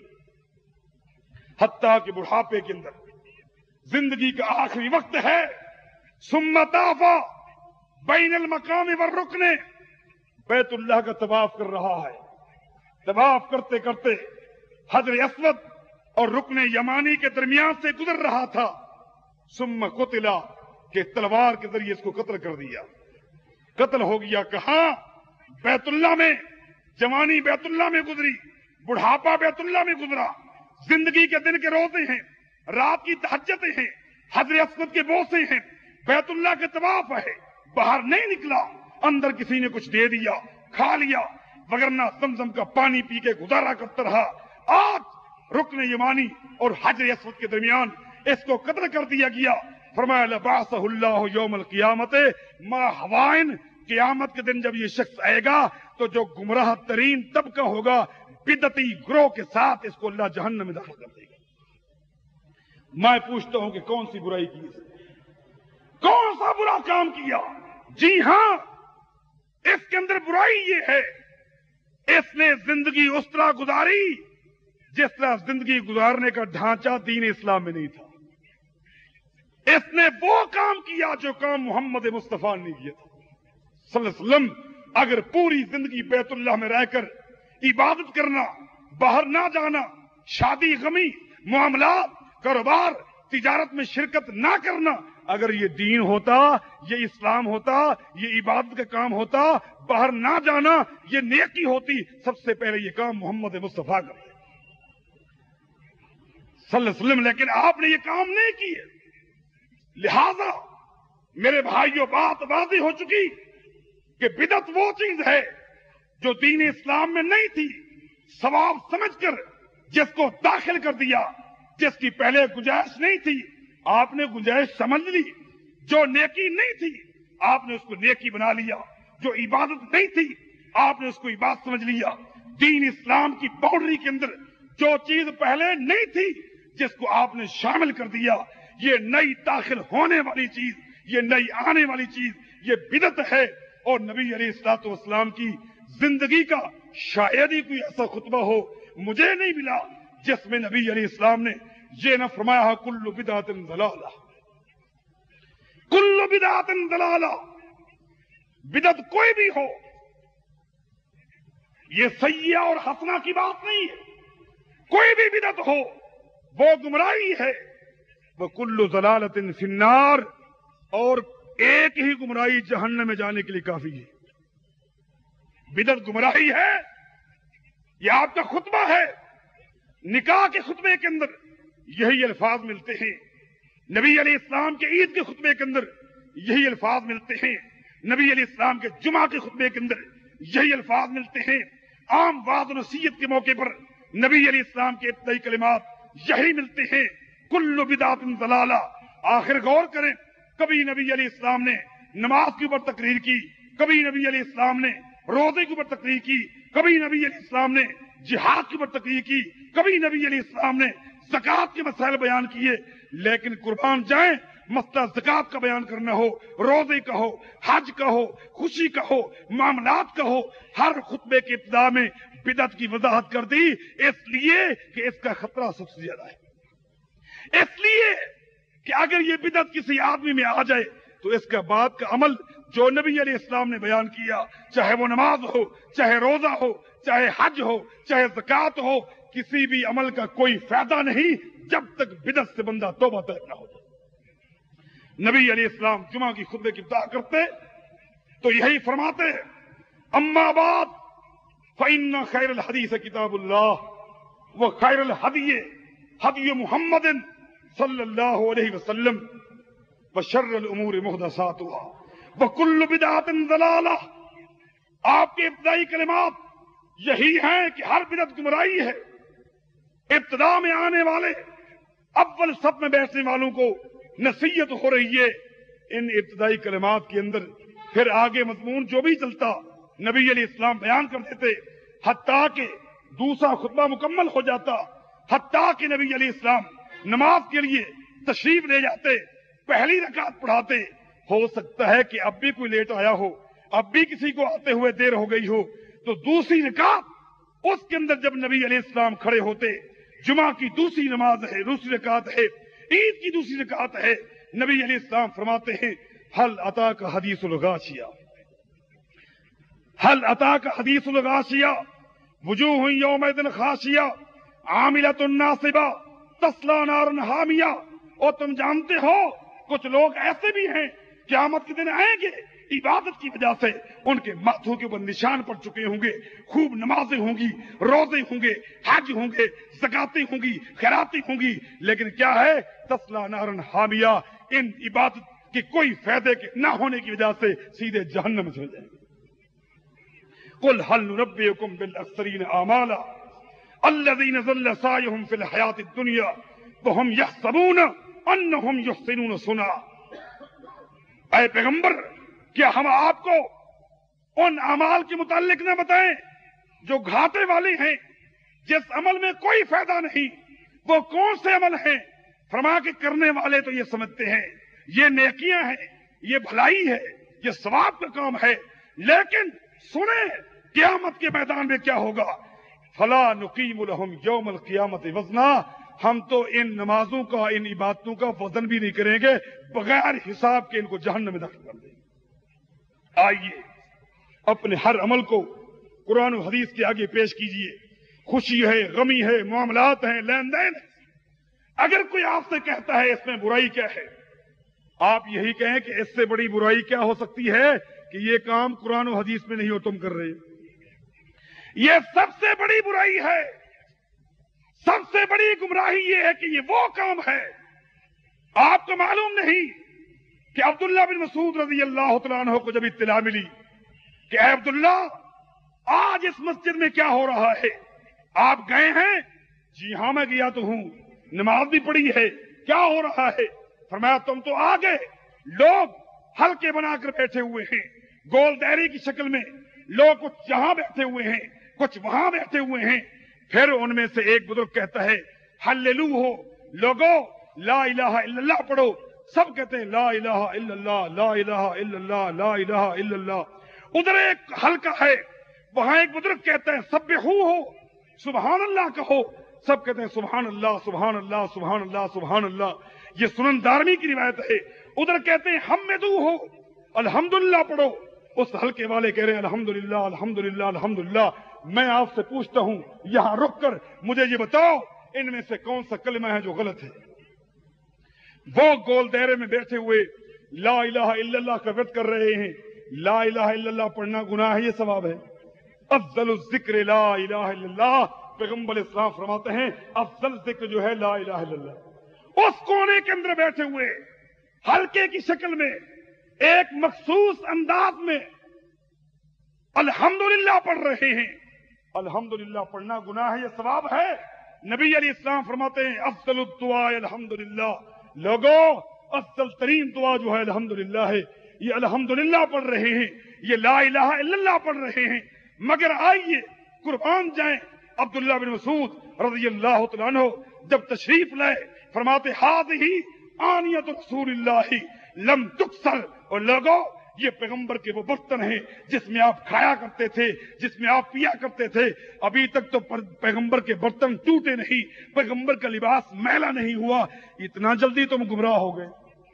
حتیٰ کہ بڑھاپے کے اندر زندگی کا آخری وقت ہے، ثم طاف بین المقام والرکن، بیت اللہ کا طواف کر رہا ہے، طواف کرتے کرتے حجر اسود اور رکن یمانی کے درمیان سے گزر رہا تھا، ثم قتل، کہ تلوار کے ذریعے اس کو قتل کر دیا، قتل ہو گیا۔ کہاں؟ بیت اللہ میں۔ جوانی بیت اللہ میں گزری، بڑھاپا بیت اللہ میں گزرا، زندگی کے دن کے روزے ہیں، رات کی تہجدیں ہیں، حجر اسود کے بوسے ہیں، بیت اللہ کے طواف ہے، باہر نہیں نکلا، اندر کسی نے کچھ دے دیا، کھا لیا، وگرنہ زمزم کا پانی پی کے گزارا کرتا رہا۔ آج رکن یمانی اور حجر اسود کے درمیان اس کو قتل کر دیا گیا۔ فرمایا لبعثہ اللہ یوم القیامت ما ہوائن، قیامت کے دن جب یہ شخص آئے گا تو جو گمراہ ترین طبقہ ہوگا بدعتی گروہ کے ساتھ اس کو اللہ جہنم میں داخل کر دے گا۔ میں پوچھتا ہوں کہ کون سی برائی کی، کون سا برا کام کیا؟ جی ہاں، اس کے اندر برائی یہ ہے، اس نے زندگی اس طرح گزاری جس طرح زندگی گزارنے کا ڈھانچہ دین اسلام میں نہیں تھا. اس نے وہ کام کیا جو کام محمد مصطفیٰ نے کیا تھا صلی اللہ علیہ وسلم. اگر پوری زندگی بیت اللہ میں رہ کر عبادت کرنا، باہر نہ جانا، شادی غمی، معاملات، کاروبار، تجارت میں شرکت نہ کرنا، اگر یہ دین ہوتا، یہ اسلام ہوتا، یہ عبادت کا کام ہوتا، باہر نہ جانا یہ نیکی ہوتی، سب سے پہلے یہ کام محمد مصطفیٰ کرتے صلی اللہ علیہ وسلم. لیکن آپ نے یہ کام نہیں کیے. لہذا میرے بھائیوں بات واضح ہو چکی کہ بدعت وہ چیز ہے جو دین اسلام میں نہیں تھی، ثواب سمجھ کر جس کو داخل کر دیا، جس کی پہلے گنجائش نہیں تھی آپ نے گنجائش سمجھ لی، جو نیکی نہیں تھی آپ نے اس کو نیکی بنا لیا، جو عبادت نہیں تھی آپ نے اس کو عبادت سمجھ لیا. دین اسلام کی باؤنڈری کے اندر جو چیز پہلے نہیں تھی جس کو آپ نے شامل کر دیا، یہ نئی داخل ہونے والی چیز، یہ نئی آنے والی چیز، یہ بدعت ہے. اور نبی علیہ الصلوۃ والسلام کی زندگی کا شاید ہی کوئی ایسا خطبہ ہو مجھے نہیں ملا جس میں نبی علیہ السلام نے یہ نہ فرمایا کل بدعت ضلالہ، کل بدعت ضلالہ. بدعت کوئی بھی ہو یہ سیئہ اور حسنہ کی بات نہیں ہے، کوئی بھی بدعت ہو وہ گمراہی ہے. وَكُلُّ ضَلَالَةٍ فِي النَّارِ، اور ایک ہی گمراہی جہنم میں جانے کے لیے کافی ہے. بدعت گمراہی ہے. یہ آپ کا خطبہ ہے، نکاح کے خطبے کے اندر یہی الفاظ ملتے ہیں، نبی علیہ السلام کے عید کے خطبے کے اندر یہی الفاظ ملتے ہیں، نبی علیہ السلام کے جمعہ کے خطبے کے اندر یہی الفاظ ملتے ہیں، عام وعظ و نصیحت کے موقع پر نبی علیہ السلام کے ابتدائی کلمات یہی ملتے ہیں، کل بدعت ضلالہ. آخر غور کریں، کبھی نبی علیہ السلام نے نماز کے اوپر تقریر کی، کبھی نبی علیہ السلام نے روزے کے اوپر تقریر کی، کبھی نبی علیہ السلام نے جہاد کے اوپر تقریر کی، کبھی نبی علیہ السلام نے زکات کے مسائل بیان کیے. لیکن قربان جائیں مسئلہ زکات کا بیان کرنا ہو، روزے کا ہو، حج کا ہو، خوشی کا ہو، معاملات کا ہو، ہر خطبے کے ابتدا میں بدعت کی وضاحت کر دی، اس لیے کہ اس کا خطرہ سب سے زیادہ ہے. اس لیے کہ اگر یہ بدعت کسی آدمی میں آ جائے تو اس کا بعد کا عمل جو نبی علیہ السلام نے بیان کیا، چاہے وہ نماز ہو، چاہے روزہ ہو، چاہے حج ہو، چاہے زکات ہو، کسی بھی عمل کا کوئی فائدہ نہیں جب تک بدعت سے بندہ توبہ طلب نہ ہو. نبی علیہ السلام جمعہ کی خطبے کی ابتدا کرتے تو یہی فرماتے، اما بعد فإن خیر الحدیث کتاب اللہ وخیر الہدی ہدی محمد صلی اللہ علیہ وسلم وشر الامور محدثاتها وکل بدعت ضلالہ. آپ کے ابتدائی کلمات یہی ہیں کہ ہر بدعت گمراہی ہے. ابتدا میں آنے والے اول صف میں بیٹھنے والوں کو نصیحت ہو رہی ہے ان ابتدائی کلمات کے اندر. پھر آگے مضمون جو بھی چلتا نبی علیہ السلام بیان کر دیتے، حتیٰ کہ دوسرا خطبہ مکمل ہو جاتا، حتیٰ کہ نبی علیہ السلام نماز کے لیے تشریف لے جاتے، پہلی رکعت پڑھاتے. ہو سکتا ہے کہ اب بھی کوئی لیٹ آیا ہو، اب بھی کسی کو آتے ہوئے دیر ہو گئی ہو، تو دوسری رکعت اس کے اندر جب نبی علیہ السلام کھڑے ہوتے، جمعہ کی دوسری نماز ہے، دوسری رکعت ہے، عید کی دوسری رکعت ہے، نبی علیہ السلام فرماتے ہیں حل اتاک حدیث الغاشیہ، حل اتاک حدیث الغاشیہ وجوہ یومئذ خاشیہ عاملۃ ناصبہ تصلی نارا حامیہ. اور تم جانتے ہو کچھ لوگ ایسے بھی ہیں قیامت کے دن آئیں گے، عبادت کی وجہ سے ان کے ماتھوں کے اوپر نشان پڑ چکے ہوں گے، خوب نمازیں ہوں گی، روزے ہوں گے، حج ہوں گے، زکاتیں ہوں گی، خیراتیں ہوں گی، لیکن کیا ہے تصلی نارا حامیہ، ان عبادت کے کوئی فائدے کے نہ ہونے کی وجہ سے سیدھے جہنم میں چلے جائیں گے. قل هل ننبئكم بالاخسرین اعمالا الذین ضل سعیهم فی الحیاۃ الدنیا وهم یحسبون انهم یحسنون صنعا. اے پیغمبر کیا ہم آپ کو ان اعمال کے متعلق نہ بتائیں جو گھاٹے والے ہیں، جس عمل میں کوئی فائدہ نہیں؟ وہ کون سے عمل ہیں؟ فرما کے کرنے والے تو یہ سمجھتے ہیں یہ نیکیاں ہیں، یہ بھلائی ہے، یہ ثواب کا کام ہے، لیکن سنیں قیامت کے میدان میں کیا ہوگا. فلا نقیم لہم یوم القیامت وزنا، ہم تو ان نمازوں کا، ان عبادتوں کا وزن بھی نہیں کریں گے، بغیر حساب کے ان کو جہنم میں داخل کر دیں گے۔ آئیے اپنے ہر عمل کو قرآن و حدیث کے آگے پیش کیجئے۔ خوشی ہے، غمی ہے، معاملات ہیں، لین دین ہے، اگر کوئی آپ سے کہتا ہے اس میں برائی کیا ہے، آپ یہی کہیں کہ اس سے بڑی برائی کیا ہو سکتی ہے کہ یہ کام قرآن و حدیث میں نہیں ہو تم کر رہے۔ یہ سب سے بڑی برائی ہے، سب سے بڑی گمراہی یہ ہے کہ یہ وہ کام ہے۔ آپ کو معلوم نہیں کہ عبداللہ بن مسعود رضی اللہ تعالیٰ عنہ کو جب اطلاع ملی کہ اے عبداللہ آج اس مسجد میں کیا ہو رہا ہے، آپ گئے ہیں؟ جی ہاں میں گیا تو ہوں، نماز بھی پڑھی ہے، کیا ہو رہا ہے؟ فرمایا تم تو آ گئے، لوگ حلقے بنا کر بیٹھے ہوئے ہیں، گول دائرے کی شکل میں، لوگ کچھ یہاں بیٹھے ہوئے ہیں، کچھ وہاں بیٹھے ہوئے ہیں۔ پھر ان میں سے ایک بزرگ کہتا ہے ہللو ہو، لوگو لا الہ الا اللہ پڑھو۔ سب کہتے ہیں لا الہ الا اللہ، لا الہ الا اللہ، لا الہ الا اللہ۔ ادھر ایک حلقہ ہے، وہاں ایک بزرگ کہتا ہے سبحو ہو، سبحان اللہ کہو۔ سب کہتے ہیں سبحان اللہ، سبحان اللہ، سبحان اللہ، سبحان اللہ۔ یہ سنن دارمی کی روایت ہے۔ ادھر کہتے ہیں حمدو ہو، الحمدللہ پڑھو۔ اس حلقے والے کہہ رہے ہیں الحمدللہ، الحمدللہ، الحمدللہ۔ میں آپ سے پوچھتا ہوں یہاں رک کر مجھے یہ بتاؤ ان میں سے کون سا کلمہ ہے جو غلط ہے؟ وہ گول دائرے میں بیٹھے ہوئے لا الہ الا اللہ کا ورد کر رہے ہیں۔ لا الہ الا اللہ پڑھنا گناہ ہے، یہ ثواب ہے۔ افضل الذکر لا الہ الا اللہ، پیغمبر اسلام فرماتے ہیں افضل ذکر جو ہے لا الہ الا اللہ۔ اس کونے کے اندر بیٹھے ہوئے حلقے کی شکل میں ایک مخصوص انداز میں الحمدللہ پڑھ رہے ہیں۔ الحمدللہ پڑھنا گناہ ہے، یہ ثواب ہے۔ نبی علیہ السلام فرماتے ہیں افضل الدعاء الحمدللہ، لوگوں افضل ترین دعا جو ہے الحمدللہ ہے۔ یہ الحمدللہ پڑھ رہے ہیں، یہ لا الہ الا اللہ پڑھ رہے ہیں، مگر آئیے قربان جائیں عبداللہ بن مسعود رضی اللہ تعالیٰ عنہ جب تشریف لائے فرماتے ہذہ آنیۃ رسول اللہ لم تکسر، اور لوگوں یہ پیغمبر کے وہ برتن ہیں جس میں آپ کھایا کرتے تھے، جس میں آپ پیا کرتے تھے۔ ابھی تک تو پیغمبر کے برتن ٹوٹے نہیں، پیغمبر کا لباس میلا نہیں ہوا، اتنا جلدی تم گمراہ ہو گئے۔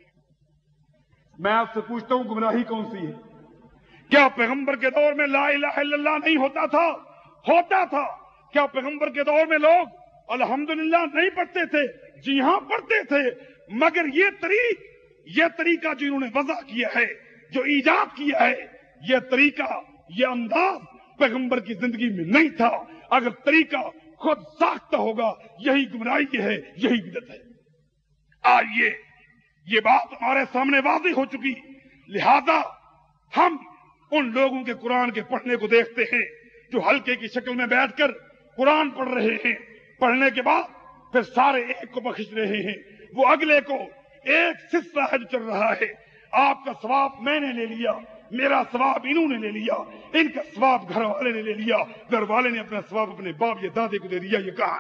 میں آپ سے پوچھتا ہوں گمراہی کون سی ہے؟ کیا پیغمبر کے دور میں لا الہ الا اللہ نہیں ہوتا تھا؟ ہوتا تھا۔ کیا پیغمبر کے دور میں لوگ الحمدللہ نہیں پڑھتے تھے؟ جی ہاں پڑھتے تھے، مگر یہ طریق یہ طریقہ جو انہوں نے وضع کیا ہے، جو ایجاد کیا ہے، یہ طریقہ، یہ انداز پیغمبر کی زندگی میں نہیں تھا۔ اگر طریقہ خود ساختہ ہوگا یہی گمراہی ہے، یہی بدعت ہے۔ آئیے یہ بات ہمارے سامنے واضح ہو چکی، لہذا ہم ان لوگوں کے قرآن کے پڑھنے کو دیکھتے ہیں جو حلقے کی شکل میں بیٹھ کر قرآن پڑھ رہے ہیں، پڑھنے کے بعد پھر سارے ایک کو بخش رہے ہیں، وہ اگلے کو ایک سلسلہ ہے جو چل رہا ہے۔ آپ کا ثواب میں نے لے لیا، میرا ثواب انہوں نے لے لیا، ان کا ثواب گھر والے نے لے لیا، گھر والے نے اپنا ثواب اپنے باپ یا دادے کو دے دیا۔ یہ کہاں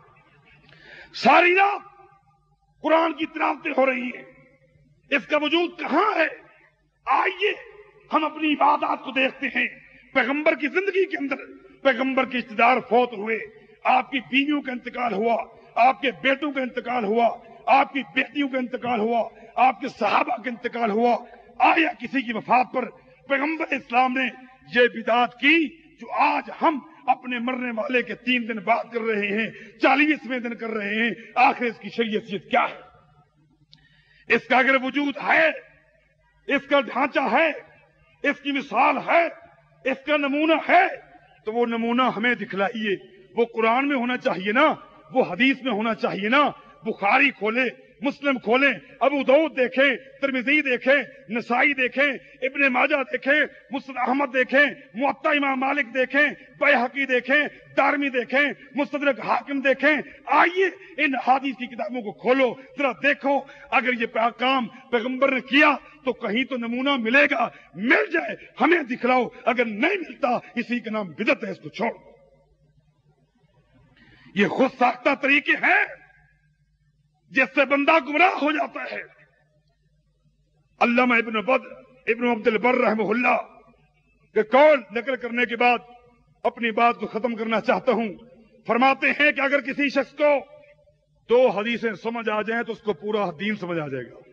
ہے؟ ساری رات قرآن کی تلاوتیں ہو رہی ہیں، اس کا وجود کہاں ہے؟ آئیے ہم اپنی عبادات کو دیکھتے ہیں۔ پیغمبر کی زندگی کے اندر پیغمبر کے رشتے دار فوت ہوئے، آپ کی بیویوں کا انتقال ہوا، آپ کے بیٹوں کا انتقال ہوا، آپ کی بیٹیوں کا انتقال ہوا، آپ کے صحابہ کا انتقال ہوا۔ آیا کسی کی وفات پر پیغمبر اسلام نے یہ بدعت کی جو آج ہم اپنے مرنے والے کے تین دن بعد کر رہے ہیں، چالیسویں دن کر رہے ہیں؟ آخر اس کی شریعت کیا ہے؟ اس کا اگر وجود ہے، اس کا ڈھانچہ ہے، اس کی مثال ہے، اس کا نمونہ ہے، تو وہ نمونہ ہمیں دکھلائیے۔ وہ قرآن میں ہونا چاہیے نا، وہ حدیث میں ہونا چاہیے نا۔ بخاری کھولے، مسلم کھولیں، ابو داؤد دیکھیں، ترمذی دیکھیں، نسائی دیکھیں، ابن ماجہ دیکھیں، مسند احمد دیکھیں، موطا امام مالک دیکھیں، بیہقی دیکھیں، دارمی دیکھیں، مستدرک حاکم دیکھیں۔ آئیے ان حدیث کی کتابوں کو کھولو، ذرا دیکھو اگر یہ کام پیغمبر نے کیا تو کہیں تو نمونہ ملے گا، مل جائے ہمیں دکھلاؤ، اگر نہیں ملتا اسی کا نام بدعت ہے، اس کو چھوڑ۔ یہ خود ساختہ طریقے ہیں جس سے بندہ گمراہ ہو جاتا ہے۔ علامہ ابن بد ابن عبد البر رحمہ اللہ کے قول نقل کرنے کے بعد اپنی بات کو ختم کرنا چاہتا ہوں. فرماتے ہیں کہ اگر کسی شخص کو دو حدیثیں سمجھ آ جائیں تو اس کو پورا دین سمجھ آ جائے گا.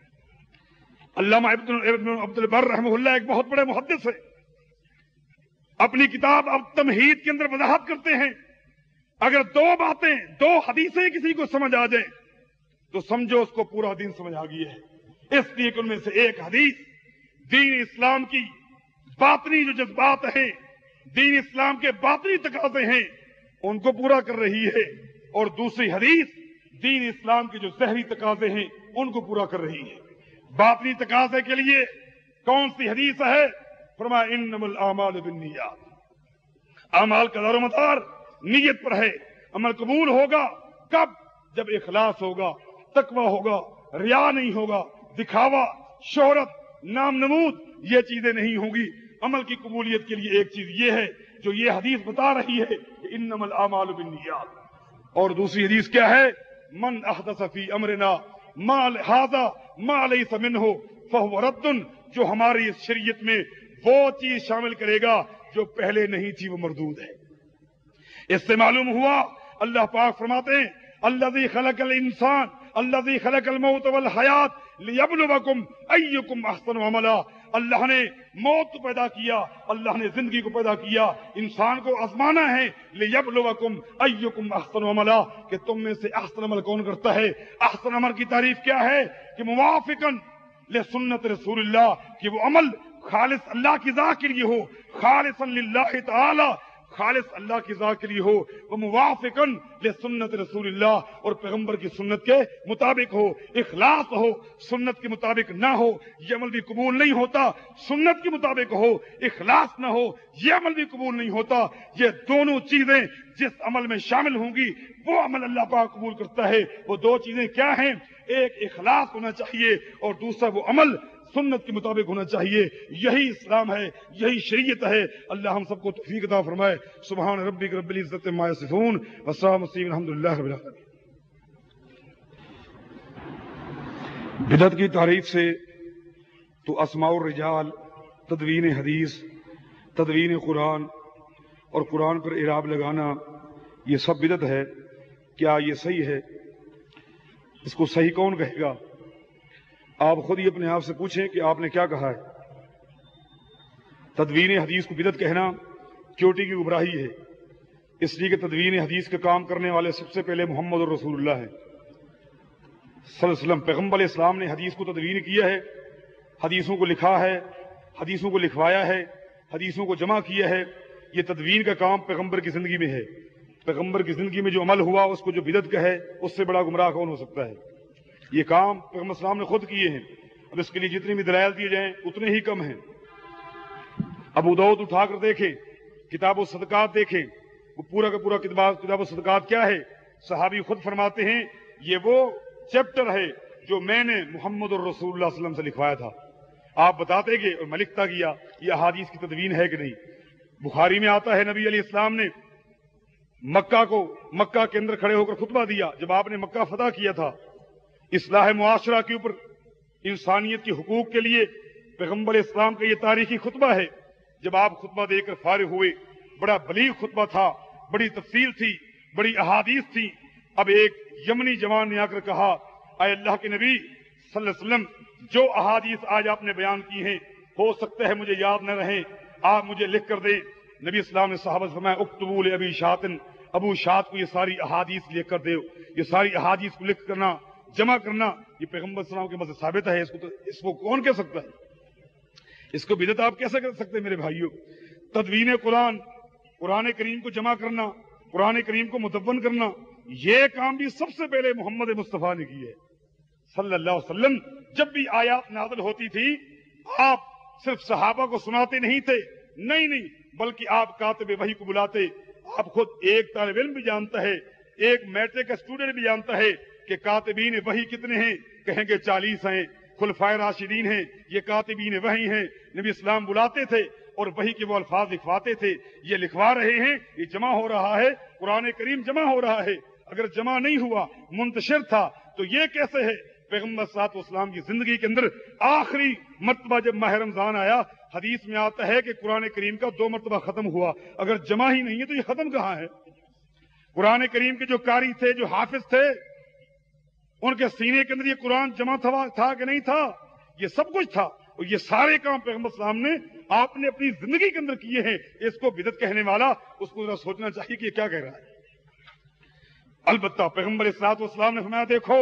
علامہ ابن عبد البر رحمہ اللہ ایک بہت بڑے محدث ہے. اپنی کتاب اب تمہید کے اندر وضاحت کرتے ہیں اگر دو باتیں دو حدیثیں کسی کو سمجھ آ جائیں تو سمجھو اس کو پورا دین سمجھ آ گیا ہے. اس لیے کہ ان میں سے ایک حدیث دین اسلام کی باطنی جو جذبات ہیں, دین اسلام کے باطنی تقاضے ہیں, ان کو پورا کر رہی ہے, اور دوسری حدیث دین اسلام کے جو ظاہری تقاضے ہیں ان کو پورا کر رہی ہے. باطنی تقاضے کے لیے کون سی حدیث ہے؟ فرمایا انما الاعمال بالنیات. اعمال کا دار و مدار نیت پر ہے. عمل قبول ہوگا کب؟ جب اخلاص ہوگا, تقوی ہوگا, ریا نہیں ہوگا, دکھاوا, شہرت, نام نمود یہ چیزیں نہیں ہوں گی. عمل کی قبولیت کے لیے ایک چیز یہ ہے جو یہ حدیث بتا رہی ہے کہ انما الاعمال بالنیات. اور دوسری حدیث کیا ہے؟ من احدث فی امرنا ما ھذا ما لیس منہ فہو رد. جو ہماری اس شریعت میں وہ چیز شامل کرے گا جو پہلے نہیں تھی وہ مردود ہے. اس سے معلوم ہوا اللہ پاک فرماتے ہیں الذی خلق الانسان الذی خلق الموت والحیات لیبلوکم ایکم احسن عملا. اللہ نے موت کو پیدا کیا, اللہ نے زندگی کو پیدا کیا, انسان کو آزمانا ہے. لیبلوکم ایکم احسن عملا, کہ تم میں سے احسن عمل کون کرتا ہے. احسن عمل کی تعریف کیا ہے؟ کہ موافقاً لسنت رسول اللہ, کہ وہ عمل خالص اللہ کی ذات کے لیے ہو, خالصاً للہ تعالی, خالص اللہ کی ذات کے لیے ہو. وہ موافقاً لسنت رسول اللہ, اور پیغمبر کی سنت کے مطابق ہو. اخلاص ہو, سنت کے مطابق نہ ہو یہ عمل بھی قبول نہیں ہوتا. سنت کے مطابق ہو, اخلاص نہ ہو یہ عمل بھی قبول نہیں ہوتا. یہ دونوں چیزیں جس عمل میں شامل ہوں گی وہ عمل اللہ پاک قبول کرتا ہے. وہ دو چیزیں کیا ہیں؟ ایک اخلاص ہونا چاہیے اور دوسرا وہ عمل سنت کے مطابق ہونا چاہیے. یہی اسلام ہے, یہی شریعت ہے. اللہ ہم سب کو توفیق عطا فرمائے. سبحان ربک رب العزت عما یصفون والسلام علی الحمدللہ رب العالمین. بدعت کی تعریف سے تو اسماء الرجال, تدوین حدیث, تدوین قرآن اور قرآن پر اعراب لگانا یہ سب بدعت ہے. کیا یہ صحیح ہے؟ اس کو صحیح کون کہے گا؟ آپ خود ہی اپنے آپ سے پوچھیں کہ آپ نے کیا کہا ہے. تدوین حدیث کو بدعت کہنا چوٹی کی گمراہی ہے, اس لیے کہ تدوین حدیث کا کام کرنے والے سب سے پہلے محمد رسول اللہ ہے صلی اللہ علیہ وسلم. پیغمبر علیہ السلام نے حدیث کو تدوین کیا ہے, حدیثوں کو لکھا ہے, حدیثوں کو لکھوایا ہے, حدیثوں کو جمع کیا ہے. یہ تدوین کا کام پیغمبر کی زندگی میں ہے. پیغمبر کی زندگی میں جو عمل ہوا اس کو جو بدعت کہے اس سے بڑا گمراہ کون ہو سکتا ہے؟ یہ کام پیغمبر السلام نے خود کیے ہیں. اب اس کے لیے جتنی بھی دلائل دیے جائیں اتنے ہی کم ہیں. ابو داؤد اٹھا کر دیکھیں, کتاب و صدقات دیکھیں, وہ پورا کا پورا کتاب و صدقات کیا ہے؟ صحابی خود فرماتے ہیں یہ وہ چیپٹر ہے جو میں نے محمد الرسول اللہ صلی اللہ علیہ وسلم سے لکھوایا تھا. آپ بتاتے گے اور میں لکھتا گیا. یہ احادیث کی تدوین ہے کہ نہیں؟ بخاری میں آتا ہے نبی علیہ السلام نے مکہ کو مکہ کے اندر کھڑے ہو کر خطبہ دیا جب آپ نے مکہ فتح کیا تھا. اصلاح معاشرہ کے اوپر, انسانیت کے حقوق کے لیے پیغمبر اسلام کا یہ تاریخی خطبہ ہے. جب آپ خطبہ دے کر فارغ ہوئے, بڑا بلیغ خطبہ تھا, بڑی تفصیل تھی, بڑی احادیث تھی. اب ایک یمنی جوان نے آ کر کہا اے اللہ کے نبی صلی اللہ علیہ وسلم, جو احادیث آج آپ نے بیان کی ہیں ہو سکتا ہے مجھے یاد نہ رہیں, آپ مجھے لکھ کر دیں. نبی اسلام نے صحابہ سے فرمایا اکتبوا لابی شاطن, ابو شاط کو یہ ساری احادیث لکھ کر دو. یہ ساری احادیث کو لکھ کرنا, جمع کرنا, یہ پیغمبر صلی اللہ علیہ وسلم کے مذہب ثابت ہے. اس کو تو اس کو کون کہہ سکتا ہے؟ اس کو بدعت آپ کیسے کر سکتے ہیں میرے بھائیوں؟ تدوین قرآن, قرآن کریم کو جمع کرنا, قرآن کریم کو مدون کرنا, یہ کام بھی سب سے پہلے محمد مصطفیٰ نے کی ہے صلی اللہ علیہ وسلم. جب بھی آیات نازل ہوتی تھی آپ صرف صحابہ کو سناتے نہیں تھے, نہیں نہیں بلکہ آپ کاتب وحی کو بلاتے. آپ خود ایک طالب علم بھی جانتا ہے, ایک میٹرک کا اسٹوڈنٹ بھی جانتا ہے کہ کاتبین وحی کتنے ہیں, کہیں گے چالیس ہیں. خلفائے راشدین ہیں, یہ کاتبین وحی ہیں. نبی اسلام بلاتے تھے اور وحی کے وہ الفاظ لکھواتے تھے. یہ لکھوا رہے ہیں, یہ جمع ہو رہا ہے, قرآن کریم جمع ہو رہا ہے. اگر جمع نہیں ہوا, منتشر تھا, تو یہ کیسے ہے پیغمبر صلی اللہ علیہ وسلم کی زندگی کے اندر آخری مرتبہ جب ماہ رمضان آیا، حدیث میں آتا ہے کہ قرآن کریم کا دو مرتبہ ختم ہوا، اگر جمع ہی نہیں ہے تو یہ ختم کہاں ہے؟ قرآن کریم کے جو قاری تھے، جو حافظ تھے، ان کے سینے کے اندر یہ قرآن جمع تھا کہ نہیں تھا؟ یہ سب کچھ تھا، اور یہ سارے کام پیغمبر صلی اللہ علیہ وسلم نے آپ نے اپنی زندگی کے اندر کیے ہیں۔ اس کو بدعت کہنے والا اس کو ذرا سوچنا چاہیے کہ یہ کیا کہہ رہا ہے۔ البتہ پیغمبر صلی اللہ علیہ وسلم نے فرمایا دیکھو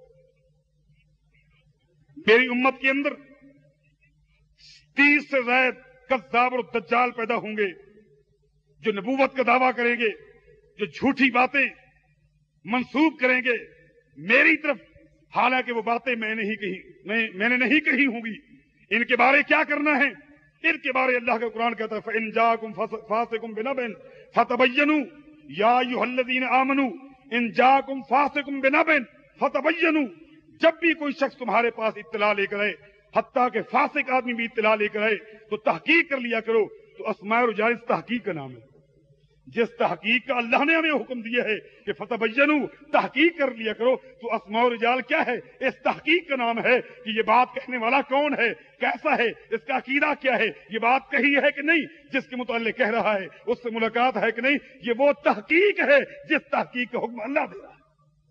میری امت کے اندر تیس سے زائد کذاب اور دجال پیدا ہوں گے جو نبوت کا دعویٰ کریں گے، جو جھوٹی باتیں منسوب کریں گے میری طرف، حالانکہ وہ باتیں میں نے ہی کہی میں, میں نے نہیں کہی ہوں گی۔ ان کے بارے کیا کرنا ہے؟ ان کے بارے اللہ کا قرآن کہتا ہے فَإِن جَاءَكُمْ فَاسِقٌ بِنَبَإٍ فَتَبَيَّنُوا يَا أَيُّهَا الَّذِينَ آمَنُوا إِن جَاءَكُمْ فَاسِقٌ بِنَبَإٍ فَتَبَيَّنُوا، جب بھی کوئی شخص تمہارے پاس اطلاع لے کر آئے، حتیٰ کہ فاسق آدمی بھی اطلاع لے کر آئے، تو تحقیق کر لیا کرو۔ تو اسماء الرجال اس تحقیق کا نام ہے، جس تحقیق کا اللہ نے ہمیں حکم دیا ہے کہ فتبینوا، تحقیق کر لیا کرو۔ تو اسماء الرجال کیا ہے؟ اس تحقیق کا نام ہے کہ یہ بات کہنے والا کون ہے، کیسا ہے، اس کا عقیدہ کیا ہے، یہ بات کہی ہے کہ نہیں، جس کے متعلق کہہ رہا ہے اس سے ملاقات ہے کہ نہیں۔ یہ وہ تحقیق ہے جس تحقیق کا حکم اللہ دے رہا ہے۔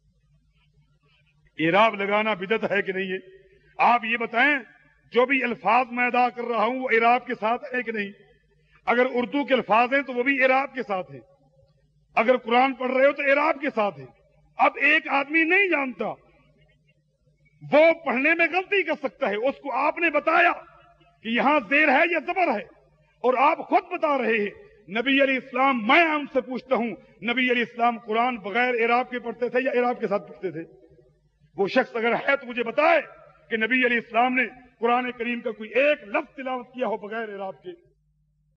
اعراب لگانا بدعت ہے کہ نہیں ہے؟ آپ یہ بتائیں جو بھی الفاظ میں ادا کر رہا ہوں وہ اعراب کے ساتھ ہے کہ نہیں؟ اگر اردو کے الفاظ ہیں تو وہ بھی اعراب کے ساتھ ہیں، اگر قرآن پڑھ رہے ہو تو اعراب کے ساتھ ہیں۔ اب ایک آدمی نہیں جانتا، وہ پڑھنے میں غلطی کر سکتا ہے، اس کو آپ نے بتایا کہ یہاں زیر ہے یا زبر ہے، اور آپ خود بتا رہے ہیں۔ نبی علیہ السلام، میں ان سے پوچھتا ہوں، نبی علیہ السلام قرآن بغیر اعراب کے پڑھتے تھے یا اعراب کے ساتھ پڑھتے تھے؟ وہ شخص اگر ہے تو مجھے بتائے کہ نبی علیہ السلام نے قرآن کریم کا کوئی ایک لفظ تلاوت کیا ہو بغیر اعراب کے۔